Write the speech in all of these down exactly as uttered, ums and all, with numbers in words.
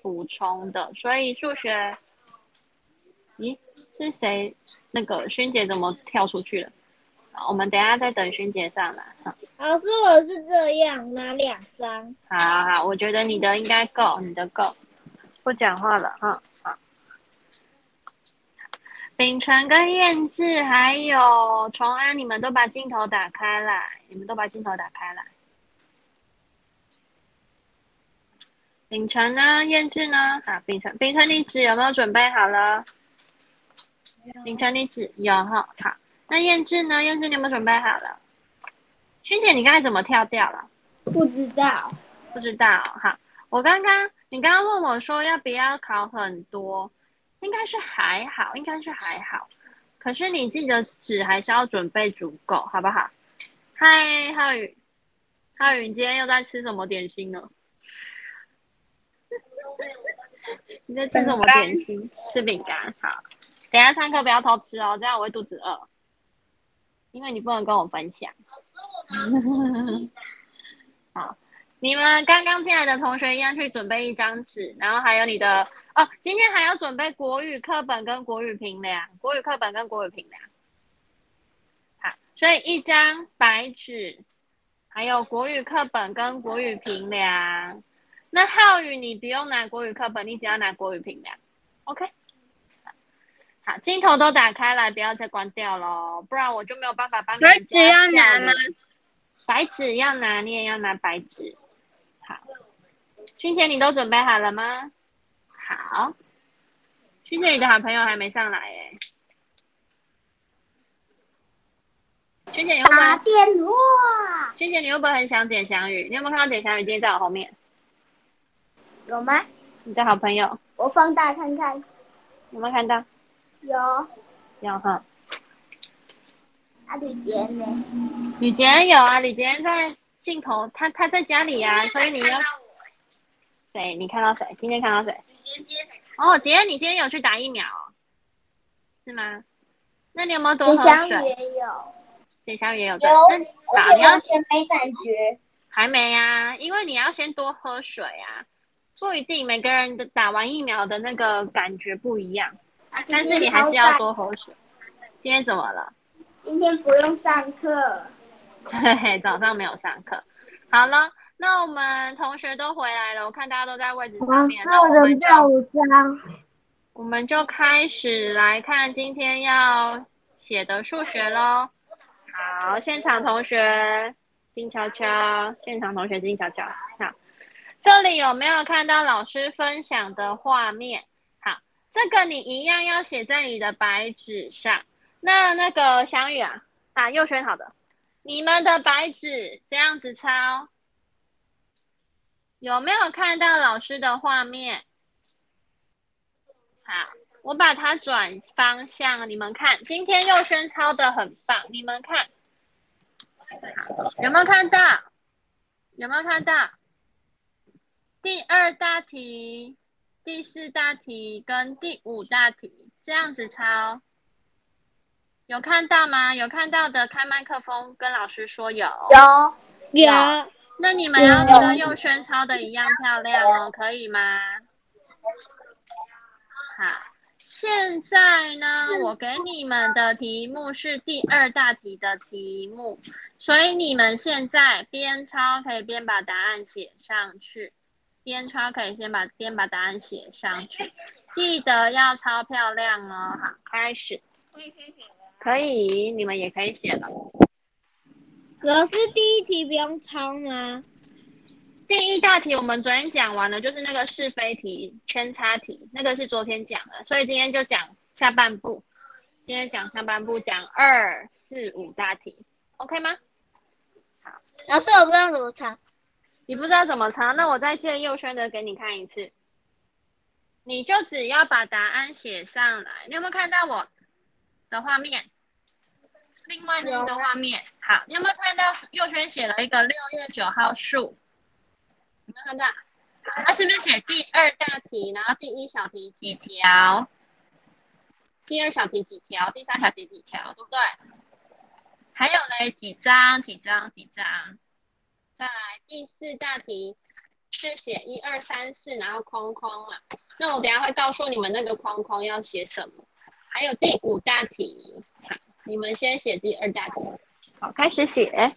补充的，所以数学，咦，是谁？那个勋姐怎么跳出去了？好，我们等一下再等勋姐上来。好， 老师，我是这样拿两张。 好好，我觉得你的应该够，你的够。不讲话了哈。好，秉承跟燕志还有崇安，你们都把镜头打开来，你们都把镜头打开来。秉承呢？燕志呢？好，秉承，秉承你纸有没有准备好了？秉承你纸有哈。好，那燕志呢？燕志你有没有准备好了？勋姐，你刚才怎么跳掉了？ 不知道， 不知道。好，我刚刚你刚刚问我说要不要考很多，应该是还好，应该是还好。可是你记得纸还是要准备足够，好不好？嗨，浩宇，浩宇，你今天又在吃什么点心呢？你在吃什么点心？吃饼干。好，等一下上课不要偷吃哦，这样我会肚子饿，因为你不能跟我分享。好，你们刚刚进来的同学一样去准备一张纸，然后还有你的哦，今天还要准备国语课本跟国语评量，国语课本跟国语评量。好，所以一张白纸，还有国语课本跟国语评量。那浩宇你不用拿国语课本，你只要拿国语评量。OK。好，镜头都打开来，不要再关掉咯，不然我就没有办法帮你们纸要拿吗？ 白纸要拿，你也要拿白纸。好，勋姐，你都准备好了吗？好，勋姐，你的好朋友还没上来哎。勋姐，你会不会打电话？ 勋姐，你会不会很想简翔宇？你有没有看到简翔宇今天在我后面？ 有吗？ 你的好朋友， 我放大看看。 有没有看到？ 有。 有哈。 啊，吕杰呢？ 吕杰有啊，吕杰在镜头，他他在家里呀、啊，所以你要谁？你看到谁？今天看到谁？哦，杰，你今天有去打疫苗、哦，是吗？那你有没有多喝水？ 简翔也有， 简翔也有。有， 那好，你要先没感觉。 还没啊，因为你要先多喝水啊，不一定每个人的打完疫苗的那个感觉不一样，啊、但是你还是要多喝水。今天怎么了？ 今天不用上课。 对，早上没有上课。好了，那我们同学都回来了，我看大家都在位置上面。那我们就我们就开始来看今天要写的数学咯。好，现场同学静悄悄，现场同学静悄悄。好，这里有没有看到老师分享的画面？好，这个你一样要写在你的白纸上。那那个翔宇啊，啊，佑轩好的，你们的白纸这样子抄，有没有看到老师的画面？好，我把它转方向，你们看，今天佑轩抄的很棒，你们看，有没有看到？有没有看到？第二大题、第四大题跟第五大题这样子抄，有看到吗？有看到的开麦克风跟老师说有。 有有。 那你们要跟佑轩抄的一样漂亮哦，可以吗？好，现在呢，我给你们的题目是第二大题的题目，所以你们现在边抄可以边把答案写上去，边抄可以先把边把答案写上去，记得要抄漂亮哦。好，开始。可以，你们也可以写了。 老师，第一题不用抄吗？ 第一大题我们昨天讲完了，就是那个是非题、圈叉题，那个是昨天讲的，所以今天就讲下半部。今天讲下半部，讲二、四、五大题 ，OK 吗？好， 老师，我不知道怎么抄。 你不知道怎么抄，那我再借佑轩的给你看一次。你就只要把答案写上来。你有没有看到我的画面？另外那个画面，好，你有没有看到佑轩写了一个六月九号数？有没有看到？他是不是写第二大题，然后第一小题几条？第二小题几条？第三小题几条？对不对？还有嘞，几张？几张？几张？再来第四大题， 是写一二三四，然后框框嘛。那我等一下会告诉你们那个框框要写什么。还有第五大题，好，你们先写第二大题。好，开始写。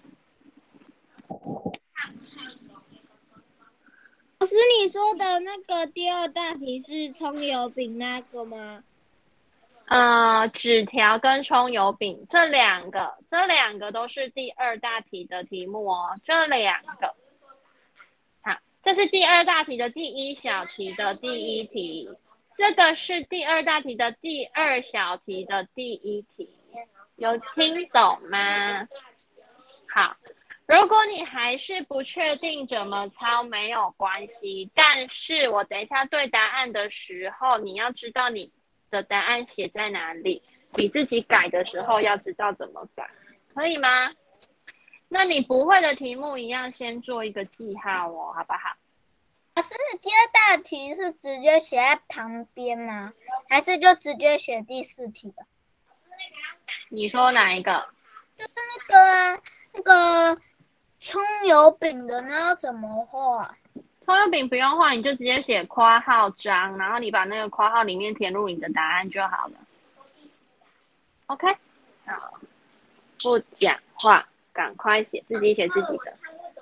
老师，你说的那个第二大题是葱油饼那个吗？ 呃，纸条跟葱油饼这两个，这两个都是第二大题的题目哦。这两个，好，这是第二大题的第一小题的第一题，这个是第二大题的第二小题的第一题，有听懂吗？好。如果你还是不确定怎么抄，没有关系。但是我等一下对答案的时候，你要知道你的答案写在哪里，你自己改的时候要知道怎么改，可以吗？那你不会的题目一样先做一个记号哦，好不好？ 老师，第二大题是直接写在旁边吗？还是就直接写第四题的？ 你说哪一个？ 就是那个啊，那个葱油饼的，那要怎么画？ 葱油饼不用画，你就直接写括号章，然后你把那个括号里面填入你的答案就好了。OK， 好，不讲话，赶快写，自己写自己的。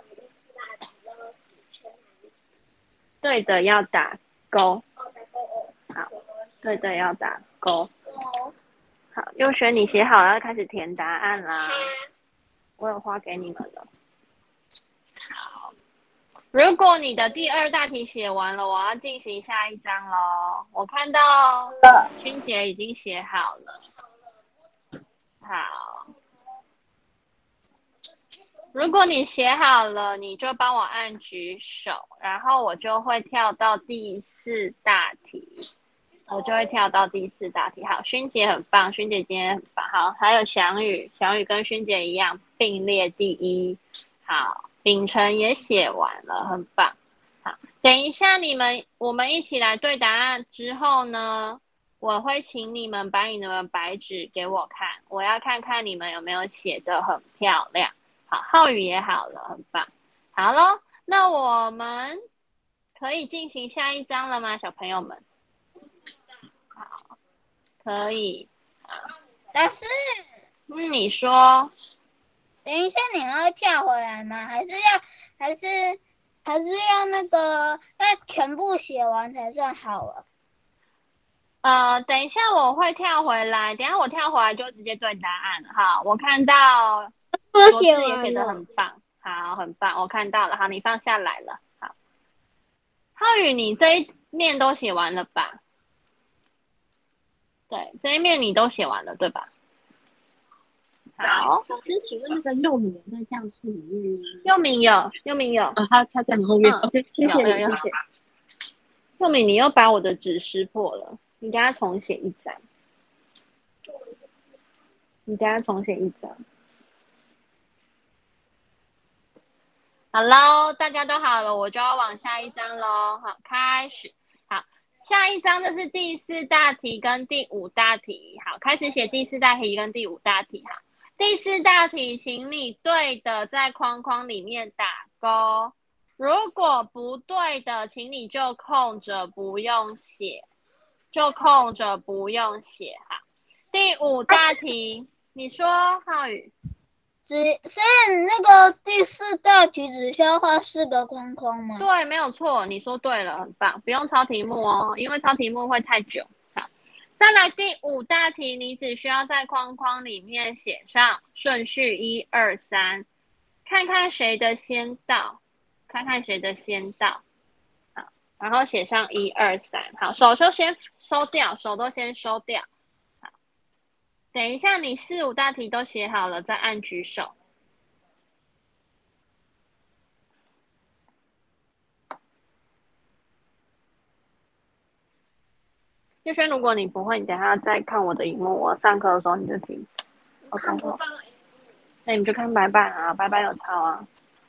对的要打勾。好，对的要打勾。好，佑轩你写好了，要开始填答案啦。我有画给你们了。好，如果你的第二大题写完了，我要进行下一章喽。我看到君姐已经写好了。好，如果你写好了，你就帮我按举手，然后我就会跳到第四大题。我就会跳到第四大题。好，勋姐很棒，勋姐今天很棒。好，还有翔宇，翔宇跟勋姐一样并列第一。好，秉承也写完了，很棒。好，等一下你们我们一起来对答案之后呢，我会请你们把你们白纸给我看，我要看看你们有没有写得很漂亮。好，浩宇也好了，很棒。好咯，那我们可以进行下一章了吗，小朋友们？好，可以。 老师， 嗯，你说。 等一下，你要跳回来吗？还是要，还是还是要那个要全部写完才算好了？ 呃，等一下我会跳回来，等一下我跳回来就直接对答案了。好，我看到我写也写得很棒，好，很棒，我看到了。好，你放下来了。好，浩宇，你这一面都写完了吧？对，这一面你都写完了，对吧？好， 老师，请问那个佑敏有在教室里面吗？ 佑敏有，佑敏有， 啊，他他在你后面。嗯、OK， 谢谢你，谢谢。 佑敏，你又把我的纸撕破了，你等下重写一张。你等下重写一张。好喽，大家都好了，我就要往下一章喽。好，开始。好，下一章这是第四大题跟第五大题。好，开始写第四大题跟第五大题。好，第四大题，请你对的在框框里面打勾。如果不对的，请你就空着不用写，就空着不用写。好，第五大题，你说，浩宇。 只所以那个第四大题只需要画四个框框吗？ 对，没有错，你说对了，很棒，不用抄题目哦，因为抄题目会太久。好，再来第五大题，你只需要在框框里面写上顺序一二三，看看谁的先到，看看谁的先到。好，然后写上一二三，好，手就先收掉，手都先收掉。等一下，你四五大题都写好了，再按举手。叶轩，如果你不会，你等一下再看我的荧幕。我上课的时候你就听。我看过。那你们就看白板啊，白板有抄啊。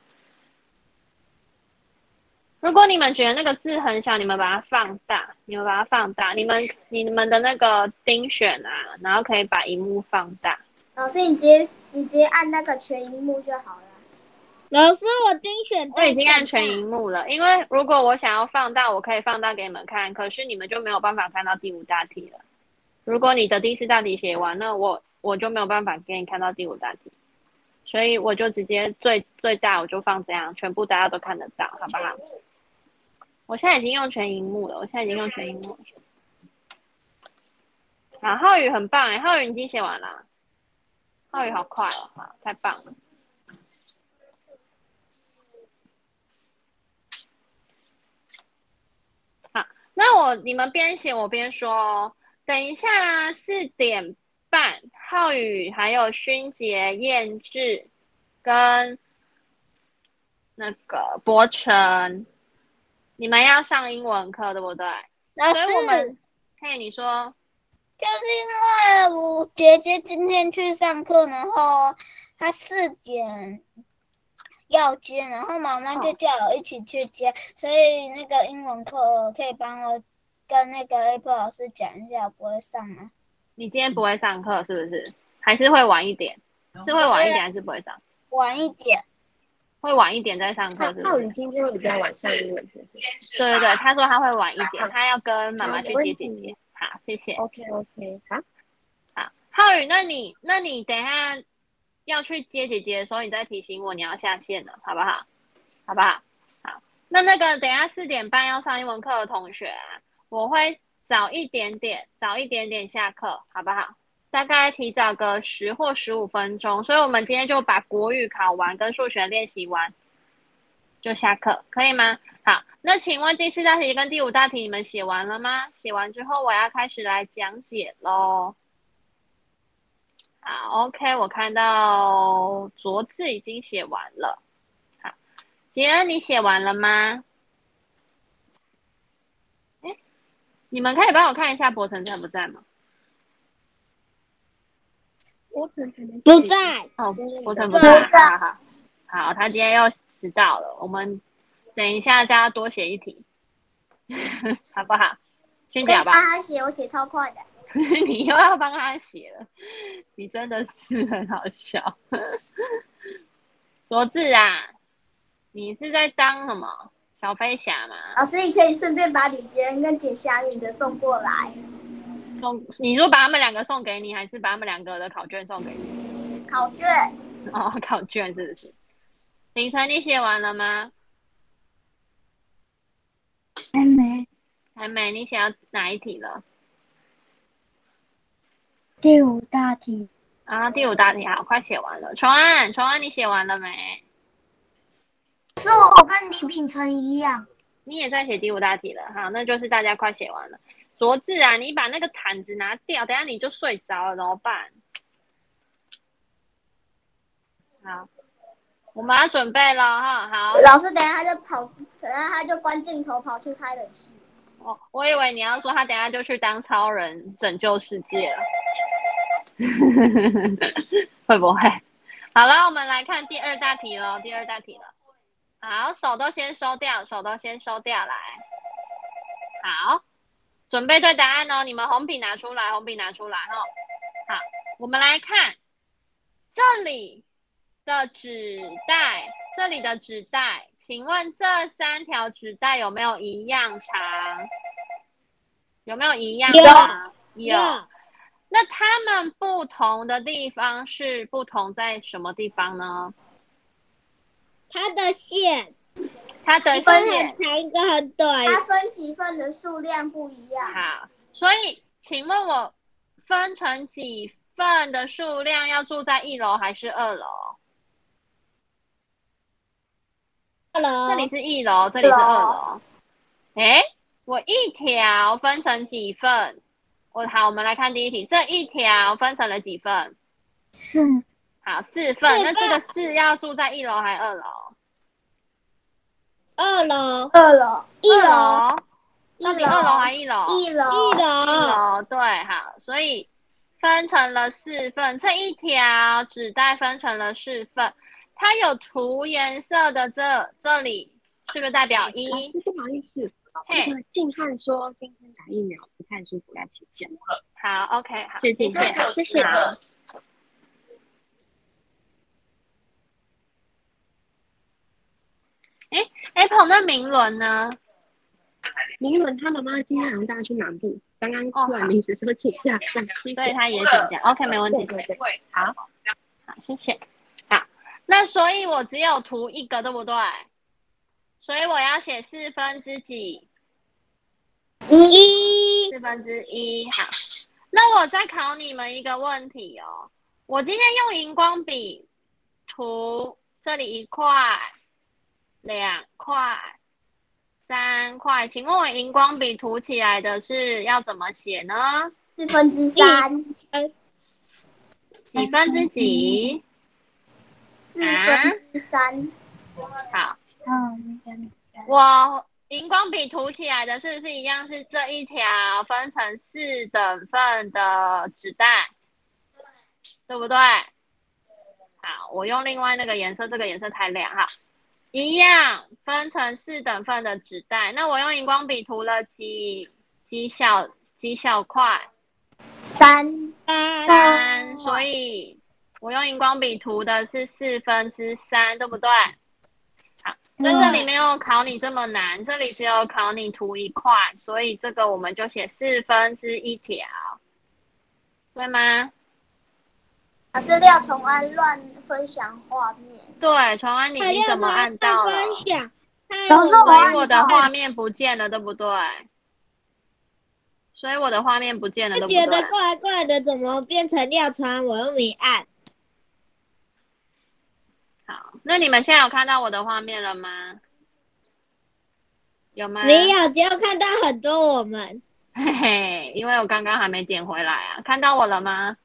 如果你们觉得那个字很小，你们把它放大，你们把它放大，你们你们的那个丁选啊，然后可以把荧幕放大。 老师，你直接你直接按那个全荧幕就好了。 老师，我精选我已经按全荧幕了，因为如果我想要放大，我可以放大给你们看，可是你们就没有办法看到第五大题了。如果你的第四大题写完，那我我就没有办法给你看到第五大题，所以我就直接最最大我就放这样，全部大家都看得到，好不好？我现在已经用全荧幕了，我现在已经用全荧幕了。好，浩宇很棒哎，浩宇你已经写完了，浩宇好快哦，好，太棒了。好，那我你们边写我边说哦。等一下四点半，浩宇还有勋杰、燕志跟那个博成，你们要上英文课对不对？ 老师， 所以我们，嘿，你说， 就是因为我姐姐今天去上课，然后她四点要接，然后妈妈就叫我一起去接，哦、所以那个英文课可以帮我跟那个 Apple 老师讲一下，我不会上吗？ 你今天不会上课是不是？还是会晚一点？是会晚一点还是不会上？ 晚一点。 会晚一点再上课是不是？ 浩宇今天比较晚上英文，是不是？ 对对对，他说他会晚一点，他要跟妈妈去接姐姐。好，谢谢。 OK OK， 好。 好，浩宇，那你那你等一下要去接姐姐的时候，你再提醒我你要下线了，好不好？好不好？好，那那个等一下四点半要上英文课的同学啊，我会早一点点，早一点点下课，好不好？大概提早个十或十五分钟，所以我们今天就把国语考完跟数学练习完，就下课，可以吗？好，那请问第四大题跟第五大题你们写完了吗？写完之后我要开始来讲解咯。好 ，OK， 我看到卓字已经写完了。好，杰恩你写完了吗？哎，你们可以帮我看一下博成在不在吗？ 博成不在。 哦，博成不在，好好好，他今天又迟到了，我们等一下叫他多写一题，好不好？先讲吧。 帮他写，我写超快的。 你又要帮他写了，你真的是很好笑。卓志啊，你是在当什么小飞侠吗？ 老师，你可以顺便把李杰恩跟简霞允的送过来。 送，你说把他们两个送给你，还是把他们两个的考卷送给你？ 考卷。 哦，考卷是不是？凌晨你写完了吗？ 还没。 还没，你写到哪一题了？ 第五大题。 啊，第五大题好，快写完了。崇安，崇安，你写完了没？ 是我跟李品成一样。 你也在写第五大题了，好，那就是大家快写完了。卓志啊，你把那个毯子拿掉，等一下你就睡着了，怎么办？好，我们要准备了哈。好， 老师，等一下他就跑，等一下他就关镜头跑去开冷气。 哦，我以为你要说他等一下就去当超人拯救世界了，会不会？好了，我们来看第二大题咯，第二大题了。好，手都先收掉，手都先收掉来。好，准备对答案哦，你们红笔拿出来，红笔拿出来哈。好，我们来看这里的纸带，这里的纸带，请问这三条纸带有没有一样长？有没有一样长？有。有。那它们不同的地方是不同在什么地方呢？ 它的线， 它的线很长，一个很短。它分几份的数量不一样。 好，所以请问我分成几份的数量要住在一楼还是二楼？ 二楼。 这里是一楼，这里是二楼。哎，我一条分成几份？我好，我们来看第一题，这一条分成了几份？ 四。 好，四份。那这个四要住在一楼还是二楼？ 二楼。二楼。一楼。 到底二楼还是一楼？ 一楼。 一楼。一楼。对，好，所以分成了四份，这一条纸带分成了四份，它有涂颜色的这这里是不是代表一？ 老师不好意思。那个静汉说今天打疫苗不太舒服，要请假了。 好 ，OK， 好， 谢谢，谢谢。 哎 ，Apple 那明伦呢？ 明伦他妈妈今天好像带他去南部，刚刚突然临时说请假， 所以他也请假。OK， 没问题。 对对对， 好，好，谢谢。好，那所以我只有图一个，对不对？所以我要写四分之几？ 一， 四分之一。好，那我再考你们一个问题哦。我今天用荧光笔涂这里一块、两块、三块，请问我荧光笔涂起来的是要怎么写呢？ 四分之三， 几分之几？ 四分之三。 好， 嗯， 我荧光笔涂起来的是不是一样是这一条分成四等份的纸袋，对不对？好，我用另外那个颜色，这个颜色太亮哈。一样分成四等份的纸袋，那我用荧光笔涂了几几小几小块？ 三三，所以我用荧光笔涂的是四分之三，对不对？好，在这里没有考你这么难，这里只有考你涂一块，所以这个我们就写四分之一条，对吗？ 老师廖崇安乱分享画面。 对，崇安你你怎么按到了？ 分享， 所以我的画面不见了，对不对？所以我的画面不见了，对不对？ 觉得怪怪的，怎么变成廖川？我又没按。 好，那你们现在有看到我的画面了吗？有吗？ 没有，只有看到很多我们。 嘿嘿，因为我刚刚还没点回来啊，看到我了吗？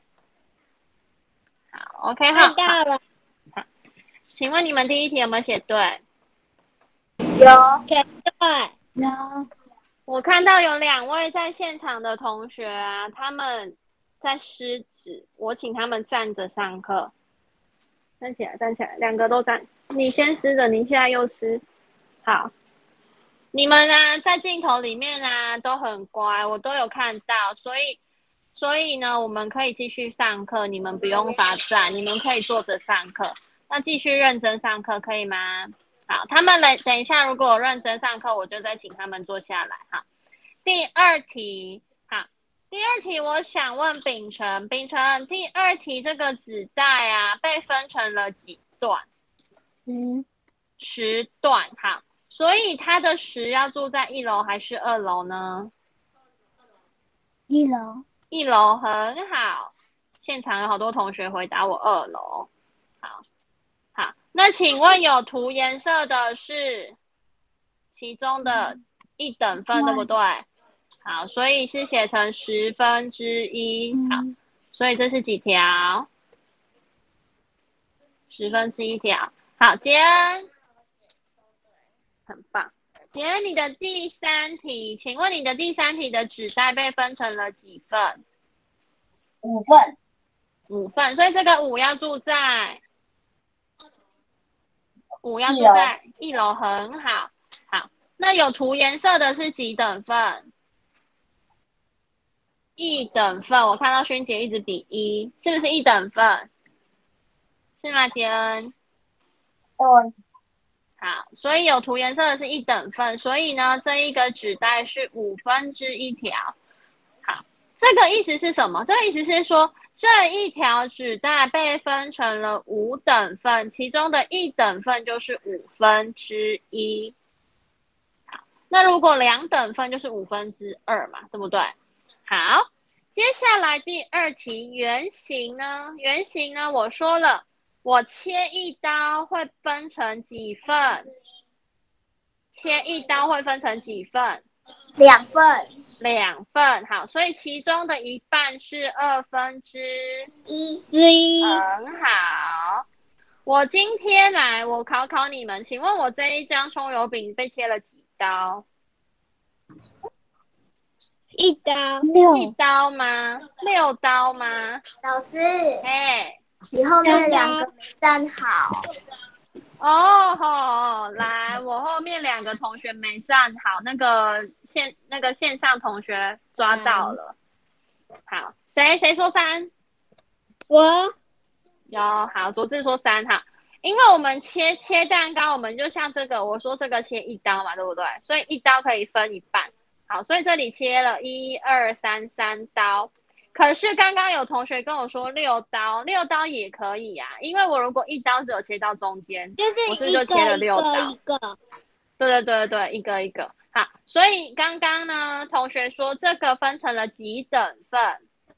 好 ，OK 哈。 看到了。 好，请问你们第一题有没有写对？ 有， 对， 有。 我看到有两位在现场的同学啊，他们在撕纸，我请他们站着上课。站起来，站起来，两个都站。你先撕的，你现在又撕。好，你们啊，在镜头里面啊都很乖，我都有看到，所以，所以呢，我们可以继续上课，你们不用罚站，你们可以坐着上课。那继续认真上课，可以吗？好，他们来，等一下，如果我认真上课，我就再请他们坐下来。好，第二题，好，第二题，我想问秉承，秉承，第二题这个纸袋啊，被分成了几段？ 嗯， 十段。好，所以它的十要住在一楼还是二楼呢？ 一楼。 一楼，很好。现场有好多同学回答我二楼。好。好，那请问有涂颜色的是其中的一等份，对不对？好，所以是写成十分之一。好，所以这是几条？十分之一条。好，杰恩，很棒。杰恩，你的第三题，请问你的第三题的纸袋被分成了几份？ 五份。 五份，所以这个五要住在。五要住在一楼，很好。好，那有涂颜色的是几等份？一等份。我看到萱姐一直比一，是不是一等份？是吗，杰恩？ 对。 好，所以有涂颜色的是一等份，所以呢，这一个纸袋是五分之一条。好，这个意思是什么？这个意思是说，这一条纸袋被分成了五等份，其中的一等份就是五分之一。好，那如果两等份就是五分之二嘛，对不对？好，接下来第二题，圆形呢？圆形呢？我说了，我切一刀会分成几份？切一刀会分成几份？ 两份。 两份。好，所以其中的一半是二分之一之一。 很好。我今天来，我考考你们，请问我这一张葱油饼被切了几刀？ 一刀。 六。 一刀吗？六刀吗？ 老师， 哎， 你后面两个没站好。 哦吼，来，我后面两个同学没站好，那个线那个线上同学抓到了。好，谁谁说三？ 我有，好，卓志说三。好， 因为我们切切蛋糕，我们就像这个，我说这个切一刀嘛，对不对？所以一刀可以分一半。好，所以这里切了一二三三刀。可是刚刚有同学跟我说六刀，六刀也可以啊，因为我如果一刀只有切到中间， 就是我是就切了六刀。 一个一个， 对对对对，一个一个。好，所以刚刚呢，同学说这个分成了几等份？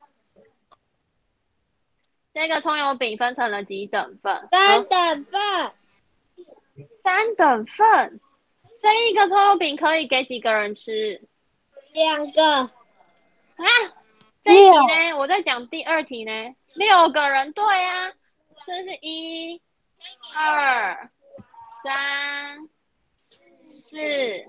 这个葱油饼分成了几等份？ 三等份。 三等份。这一个葱油饼可以给几个人吃？ 两个。 啊？这一题呢？我在讲第二题呢。六个人，对啊，这是一、二、三、四、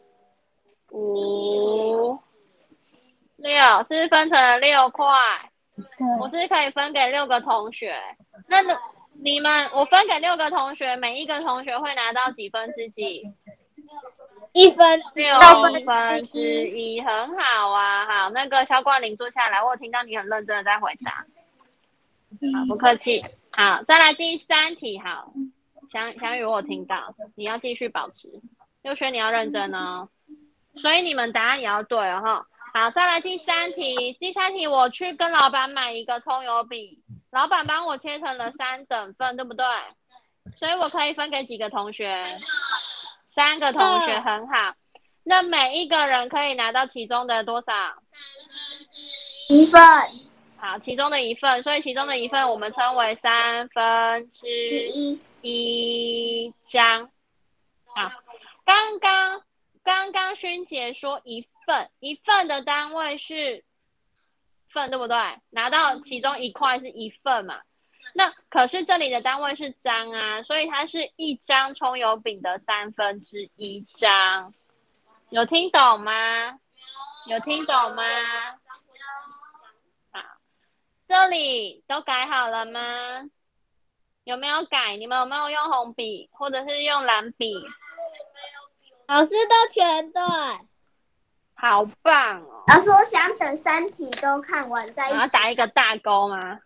五、六，是不是分成了六块？我是不是可以分给六个同学？那你们，我分给六个同学，每一个同学会拿到几分之几？ 一分， 六分之一，很好啊。好，那个肖冠霖坐下来，我有听到你很认真的在回答。好，不客气。好，再来第三题。好，翔翔宇，我有听到，你要继续保持。佑轩，你要认真哦。所以你们答案也要对哦，哈。好，再来第三题。第三题，我去跟老板买一个葱油饼，老板帮我切成了三等份，对不对？所以我可以分给几个同学？三个同学，很好。那每一个人可以拿到其中的多少？ 一份。 好，其中的一份，所以其中的一份我们称为三分之一张。好，刚刚刚刚勋姐说一份，一份的单位是份，对不对？拿到其中一块是一份嘛？那可是这里的单位是张啊，所以它是一张葱油饼的三分之一张。有听懂吗？有听懂吗？好，这里都改好了吗？有没有改？你们有没有用红笔或者是用蓝笔？ 老师都全对。 好棒哦！ 老师，我想等三题都看完再一起。 然后打一个大勾吗？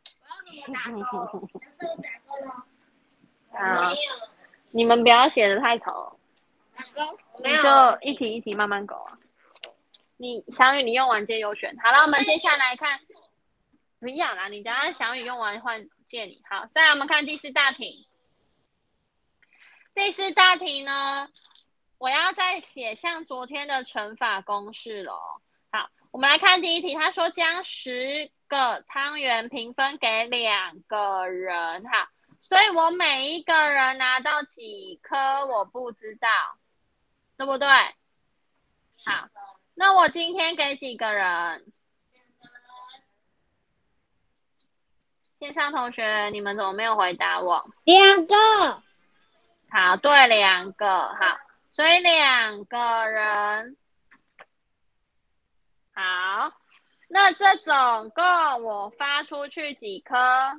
啊，你们不要写的太丑，你就一题一题慢慢勾啊。你小雨，你用完借优选。好了，我们接下来看，不要啦，你等下小雨用完换借你。好，再来我们看第四大题。第四大题呢，我要再写像昨天的乘法公式了。好，我们来看第一题，他说将十个汤圆平分给两个人。好，所以我每一个人拿到几颗我不知道，对不对？好，那我今天给几个人？线上同学，你们怎么没有回答我？ 两个。 好，对，两个。好，所以两个人。好，那这总共我发出去几颗？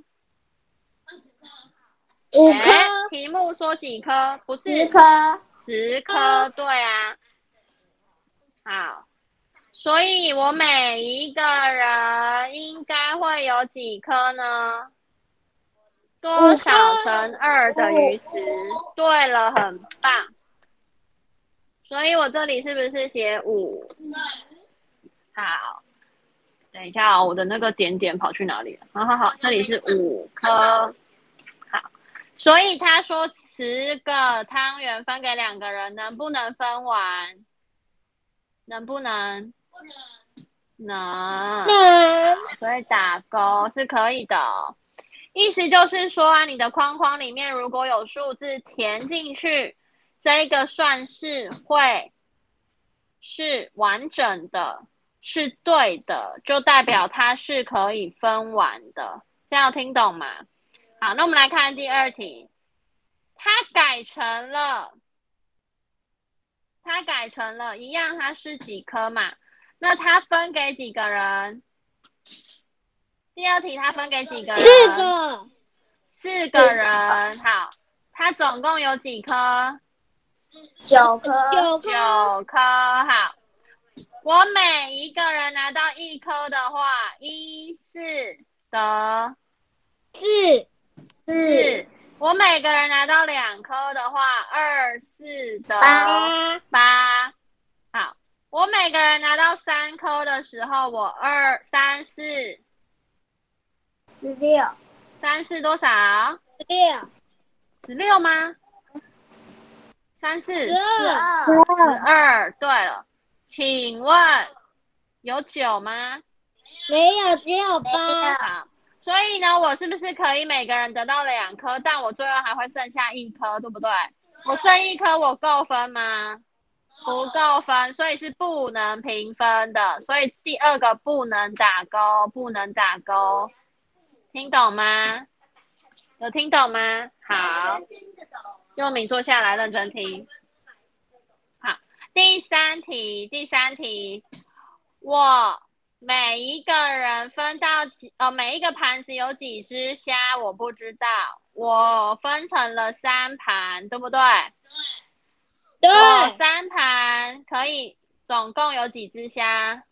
五颗。 题目说几颗？不是十颗。 十颗，对啊。好，所以我每一个人应该会有几颗呢？多少乘二等于十？对了，很棒。所以我这里是不是写五？好，等一下哦，我的那个点点跑去哪里了？好好好，这里是五颗。好，所以他说十个汤圆分给两个人，能不能分完？能不能？不能。能。 能。 所以打勾是可以的哦。意思就是说啊，你的框框里面如果有数字填进去，这个算式会是完整的，是对的，就代表它是可以分完的。这样听懂吗？好，那我们来看第二题，它改成了，它改成了一样，它是几颗嘛？那它分给几个人？第二题它分给几个人？ 四个。 四个人。好，它总共有几颗？ 九颗。 九颗。 九颗。好，我每一个人拿到一颗的话，一四得四。 四。 我每个人拿到两颗的话，二四得八八。好，我每个人拿到三颗的时候，我二三四十六， 三四多少？ 十六， 十六吗？三四十十二， 二， 十二。对了，请问有九吗？ 没有，只有没八。 有， 好，所以呢，我是不是可以每个人得到两颗，但我最后还会剩下一颗，对不对？我剩一颗，我够分吗？不够分，所以是不能平分的。所以第二个不能打勾，不能打勾，听懂吗？有听懂吗？好，佑敏坐下来认真听。好，第三题，第三题，我每一个人分到几呃，每一个盘子有几只虾，我不知道。我分成了三盘，对不对？ 对， 我三盘可以总共有几只虾？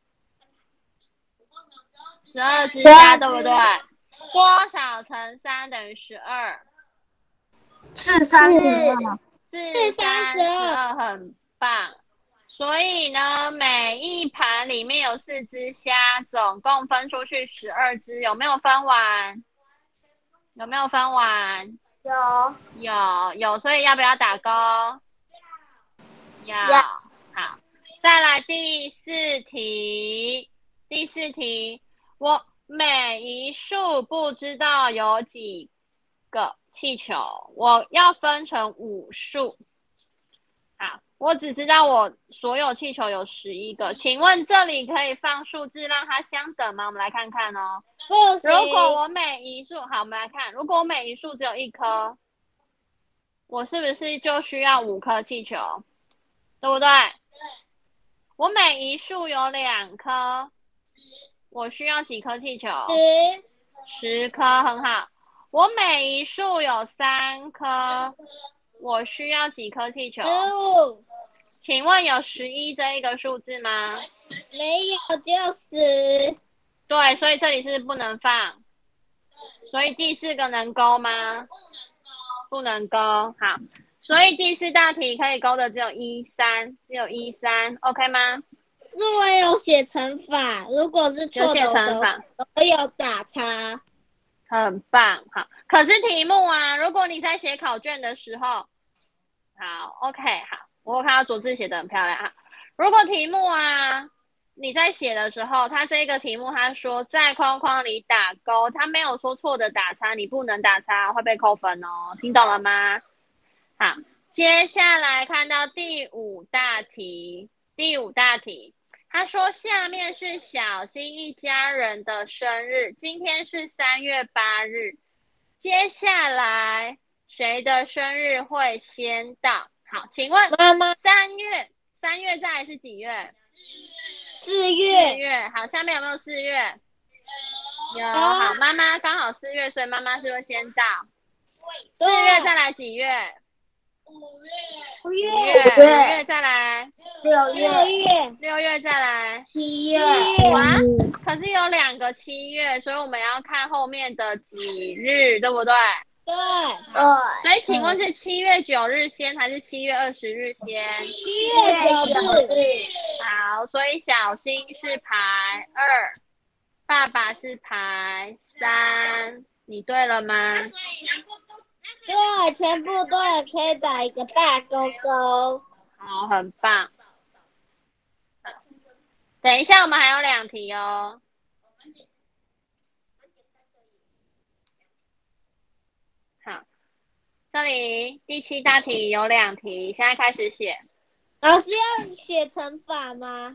十二只虾，对不对？多少乘三等于十二？ 四三十二， 四三十三十二二，很棒。所以呢，每一盘里面有四只虾，总共分出去十二只，有没有分完？有没有分完？ 有， 有有，所以要不要打勾？要。 要好，再来第四题。第四题，我每一束不知道有几个气球，我要分成五束。好，我只知道我所有气球有十一个，请问这里可以放数字让它相等吗？我们来看看哦。 不行。 如果我每一束，好，我们来看，如果我每一束只有一颗，我是不是就需要五颗气球？对不对？我每一束有两颗，我需要几颗气球？ 十， 十颗，很好。我每一束有三颗，我需要几颗气球？ 十五， 请问有十一这一个数字吗？ 没有，只有十。 对，所以这里是不能放。所以第四个能勾吗？不能勾。好，所以第四大题可以勾的只有一三，只有一三 ，OK 吗？ 是我有写乘法，如果是错有写的， 乘法， 我有打叉。 很棒。好，可是题目啊，如果你在写考卷的时候，好 ，OK， 好，我看到左字写的很漂亮哈。如果题目啊，你在写的时候，它这个题目他说在框框里打勾，他没有说错的打叉，你不能打叉，会被扣分哦，听懂了吗？好，接下来看到第五大题，第五大题，他说下面是小新一家人的生日，今天是三月八日，接下来谁的生日会先到？好，请问妈妈， 三月，三月再来是几月？ 四四月， 月。好，下面有没有四月？有。 有好，妈妈刚好四月，所以妈妈是会先到。四对月再来几月？ 五五月， 月。五月再来。 六六月， 月， 六月再来。 七月， 哇，可是有两个七月，所以我们要看后面的几日，对不对？ 对， 对， 所以请问是七月九日先还是七月二十日先？ 七月九日， 好，所以小新是排二，爸爸是排三，你对了吗？ 对，全部对，可以打一个大勾勾。 好，很棒。等一下，我们还有两题哦。好，这里第七大题有两题，现在开始写。 老师要写乘法吗？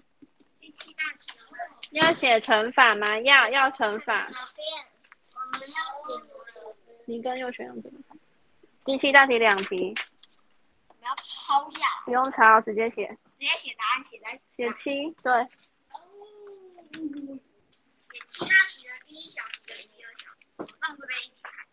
要写乘法吗？要，要乘法。 我们要写， 你跟右选用怎么看？第七大题两题， 我们要抄下来， 不用抄，直接写。 直接写答案写在写七，对。 写其他题的第一小题跟第二小题，我放会不会一起看？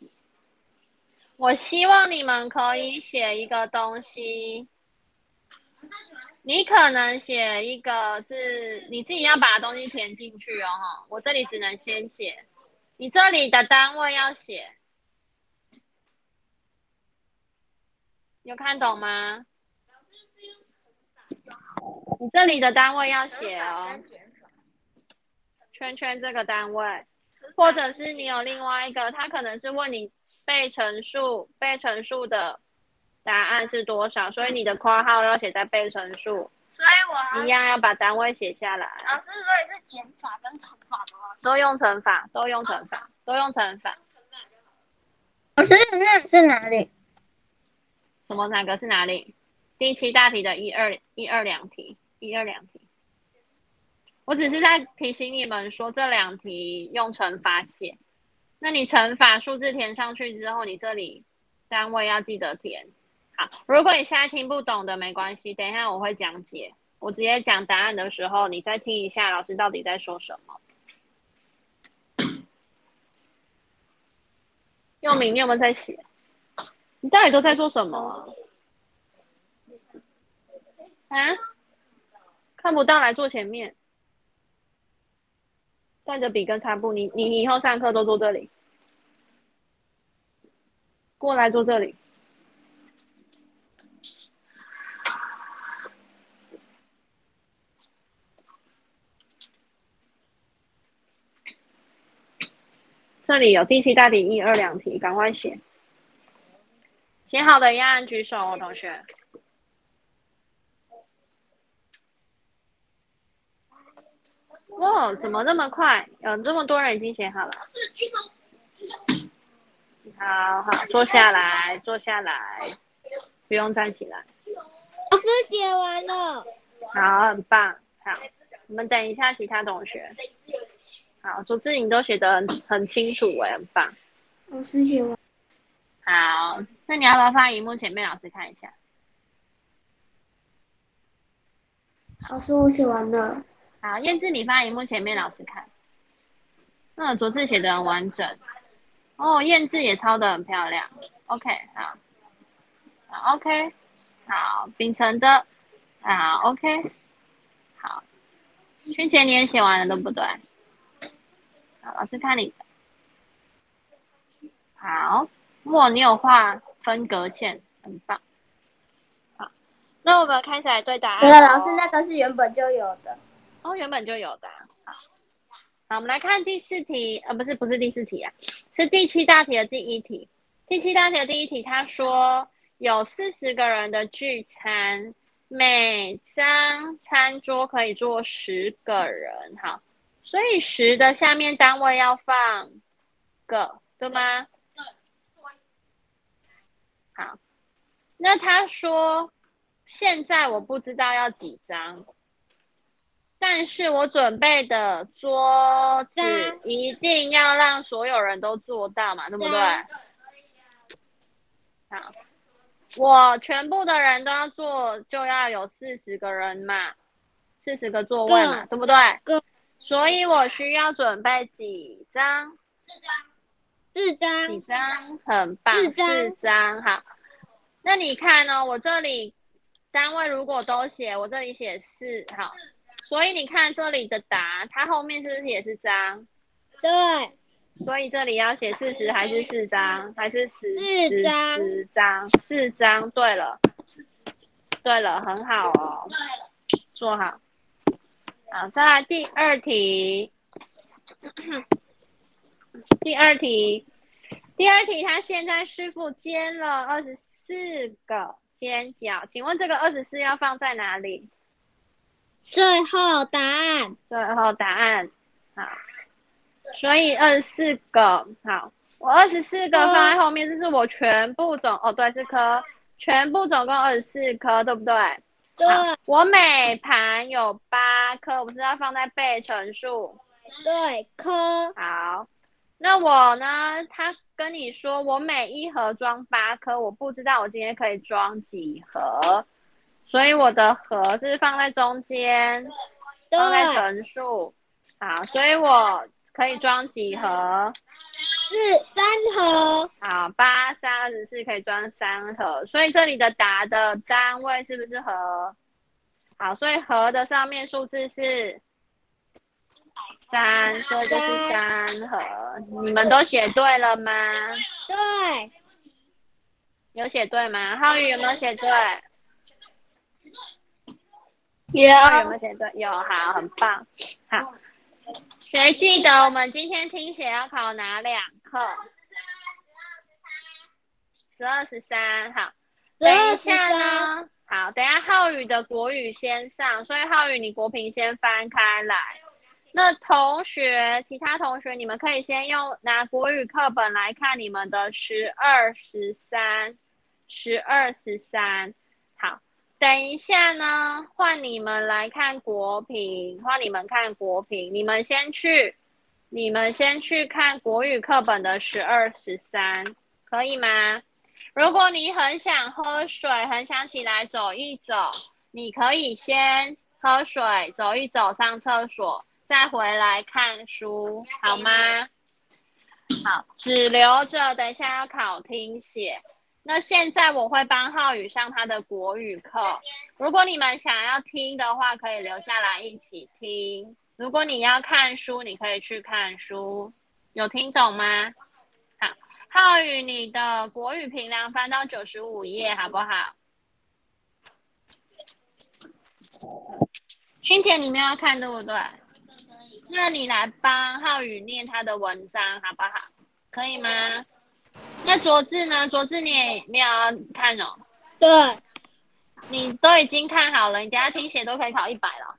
我希望你们可以写一个东西， 你可能写一个是你自己要把东西填进去哦，我这里只能先写，你这里的单位要写，有看懂吗？你这里的单位要写哦，圈圈这个单位，或者是你有另外一个，他可能是问你被陈述，被陈述的答案是多少，所以你的括号要写在被陈述。 所以我一样要把单位写下来。 老师，所以是减法跟乘法的话， 都用乘法，都用乘法，都用乘法。 老师，那是哪里？ 什么？哪个是哪里？第七大题的一二一二两题，一二两题。我只是在提醒你们说，这两题用乘法写。那你乘法数字填上去之后，你这里单位要记得填。好，如果你现在听不懂的没关系，等一下我会讲解。我直接讲答案的时候，你再听一下老师到底在说什么。佑明，你有没有在写？你到底都在做什么啊？啊？看不到，来坐前面。带着笔跟擦布，你你你以后上课都坐这里。过来坐这里。这里有第七大题一二两题，赶快写。写好的要按举手哦，同学。哇，怎么那么快？有这么多人已经写好了。 举手，举手。 好好，坐下来，坐下来，不用站起来。 老师写完了。 好，很棒。好，我们等一下其他同学。好，朱志颖都写得很很清楚哎，很棒。 老师写完。 好，那你要不要放荧幕前面，老师看一下？ 老师，我写完了。 好，燕志你放荧幕前面，老师看。嗯，左次写得很完整。哦，燕志也抄得很漂亮。OK， 好，好 OK， 好，秉承的，好 OK， 好，君杰你也写完了，对不对？好，老师看你的。好，莫你有画分隔线，很棒。好，那我们开始来对答案。 对了，老师，那个是原本就有的。 哦，原本就有的、啊。好，好，我们来看第四题，呃，不是，不是第四题啊，是第七大题的第一题。第七大题的第一题，他说有四十个人的聚餐，每张餐桌可以坐十个人。好，所以十的下面单位要放个，对吗？ 对。 好，那他说现在我不知道要几张。但是我准备的桌子一定要让所有人都做到嘛，对不对？好，我全部的人都要坐，就要有四十个人嘛，四十个座位嘛，对不对？所以我需要准备几张？ 四张。四张。 几张？很棒， 四张。 四张。好，那你看哦，我这里单位如果都写，我这里写四，好。所以你看这里的答，它后面是不是也是张？ 对。 所以这里要写四十还是四张？还是十？ 四张。 十张，四张。对了，对了，很好哦。做好。好，再来第二题。第二题，第二题，他现在师傅煎了二十四个煎饺，请问这个二十四要放在哪里？ 最后答案， 最后答案，好，所以二十四个，好，我二十四个放在后面，这是我全部总，哦，对，是颗，全部总共二十四颗，对不对？ 对。 我每盘有八颗，我不是要放在被陈述？ 对，颗。 好，那我呢？他跟你说，我每一盒装八颗，我不知道我今天可以装几盒。所以我的盒是放在中间，放在陈述，好，所以我可以装几盒？ 是三盒。 好，八三二十四可以装三盒，所以这里的答的单位是不是盒？ 好，所以和的上面数字是三，所以就是三和。你们都写对了吗？ 对。 有写对吗？浩宇有没有写对？ 有。 浩宇有没有写对？有，好，很棒。好，谁记得我们今天听写要考哪两课？十二十三。好，等一下呢。好，等一下浩宇的国语先上，所以浩宇你国评先翻开来。那同学，其他同学，你们可以先用拿国语课本来看你们的十二十三，十二十三。好，等一下呢，换你们来看国评，换你们看国评。你们先去，你们先去看国语课本的十二十三，可以吗？如果你很想喝水，很想起来走一走，你可以先喝水，走一走，上厕所，再回来看书，好吗？好，只留着等一下要考听写。那现在我会帮浩宇上他的国语课，如果你们想要听的话，可以留下来一起听。如果你要看书，你可以去看书。有听懂吗？好，浩宇，你的国语评量翻到九十五页，好不好？君姐，你没有看对不对？那你来帮浩宇念他的文章，好不好？可以吗？那卓志呢？卓志你也没有要看哦？ 对。 你都已经看好了，你等一下听写都可以考一百了。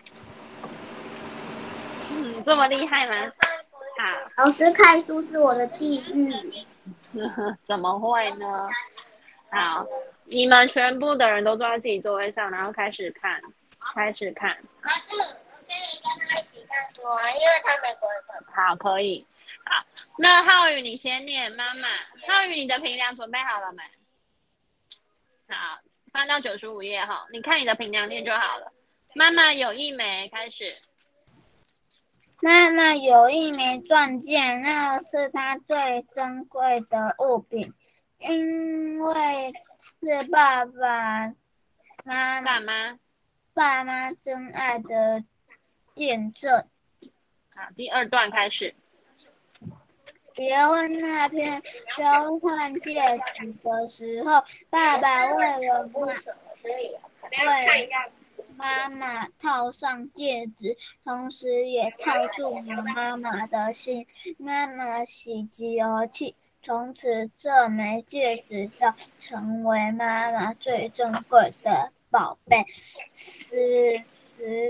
嗯，这么厉害吗？好， 老师看书是我的地狱。 怎么会呢？好，你们全部的人都坐在自己座位上，然后开始看，开始看。 老师，我可以跟他一起看书啊，因为他没国语课本。 好，可以。好，那浩宇你先念，妈妈。浩宇，你的评量准备好了没？好，翻到九十五页哈，你看你的评量念就好了。妈妈有一枚，开始。 妈妈有一枚钻戒，那是她最珍贵的物品，因为是爸爸妈爸妈爸妈真爱的见证。 好，第二段开始。 结婚那天交换戒指的时候，爸爸为了妈为妈妈套上戒指，同时也套住了妈妈的心。妈妈喜极而泣，从此这枚戒指就成为妈妈最珍贵的宝贝，时时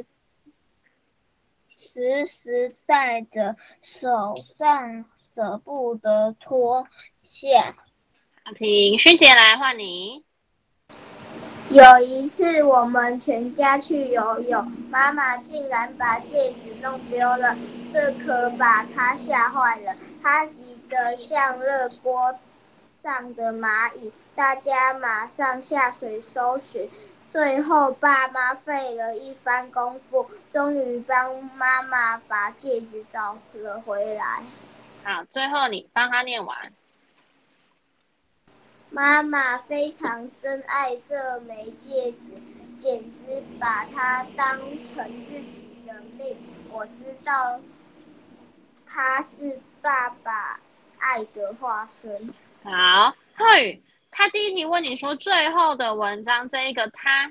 时时戴着手上，舍不得脱下。 好，停，萱姐来换你。 有一次，我们全家去游泳，妈妈竟然把戒指弄丢了，这可把她吓坏了。她急得像热锅上的蚂蚁，大家马上下水搜寻。最后，爸妈费了一番功夫，终于帮妈妈把戒指找了回来。 好，最后你帮他念完。 妈妈非常珍爱这枚戒指，简直把它当成自己的命。我知道它是爸爸爱的化身。 好，浩宇，他第一题问你说最后的文章这一个他，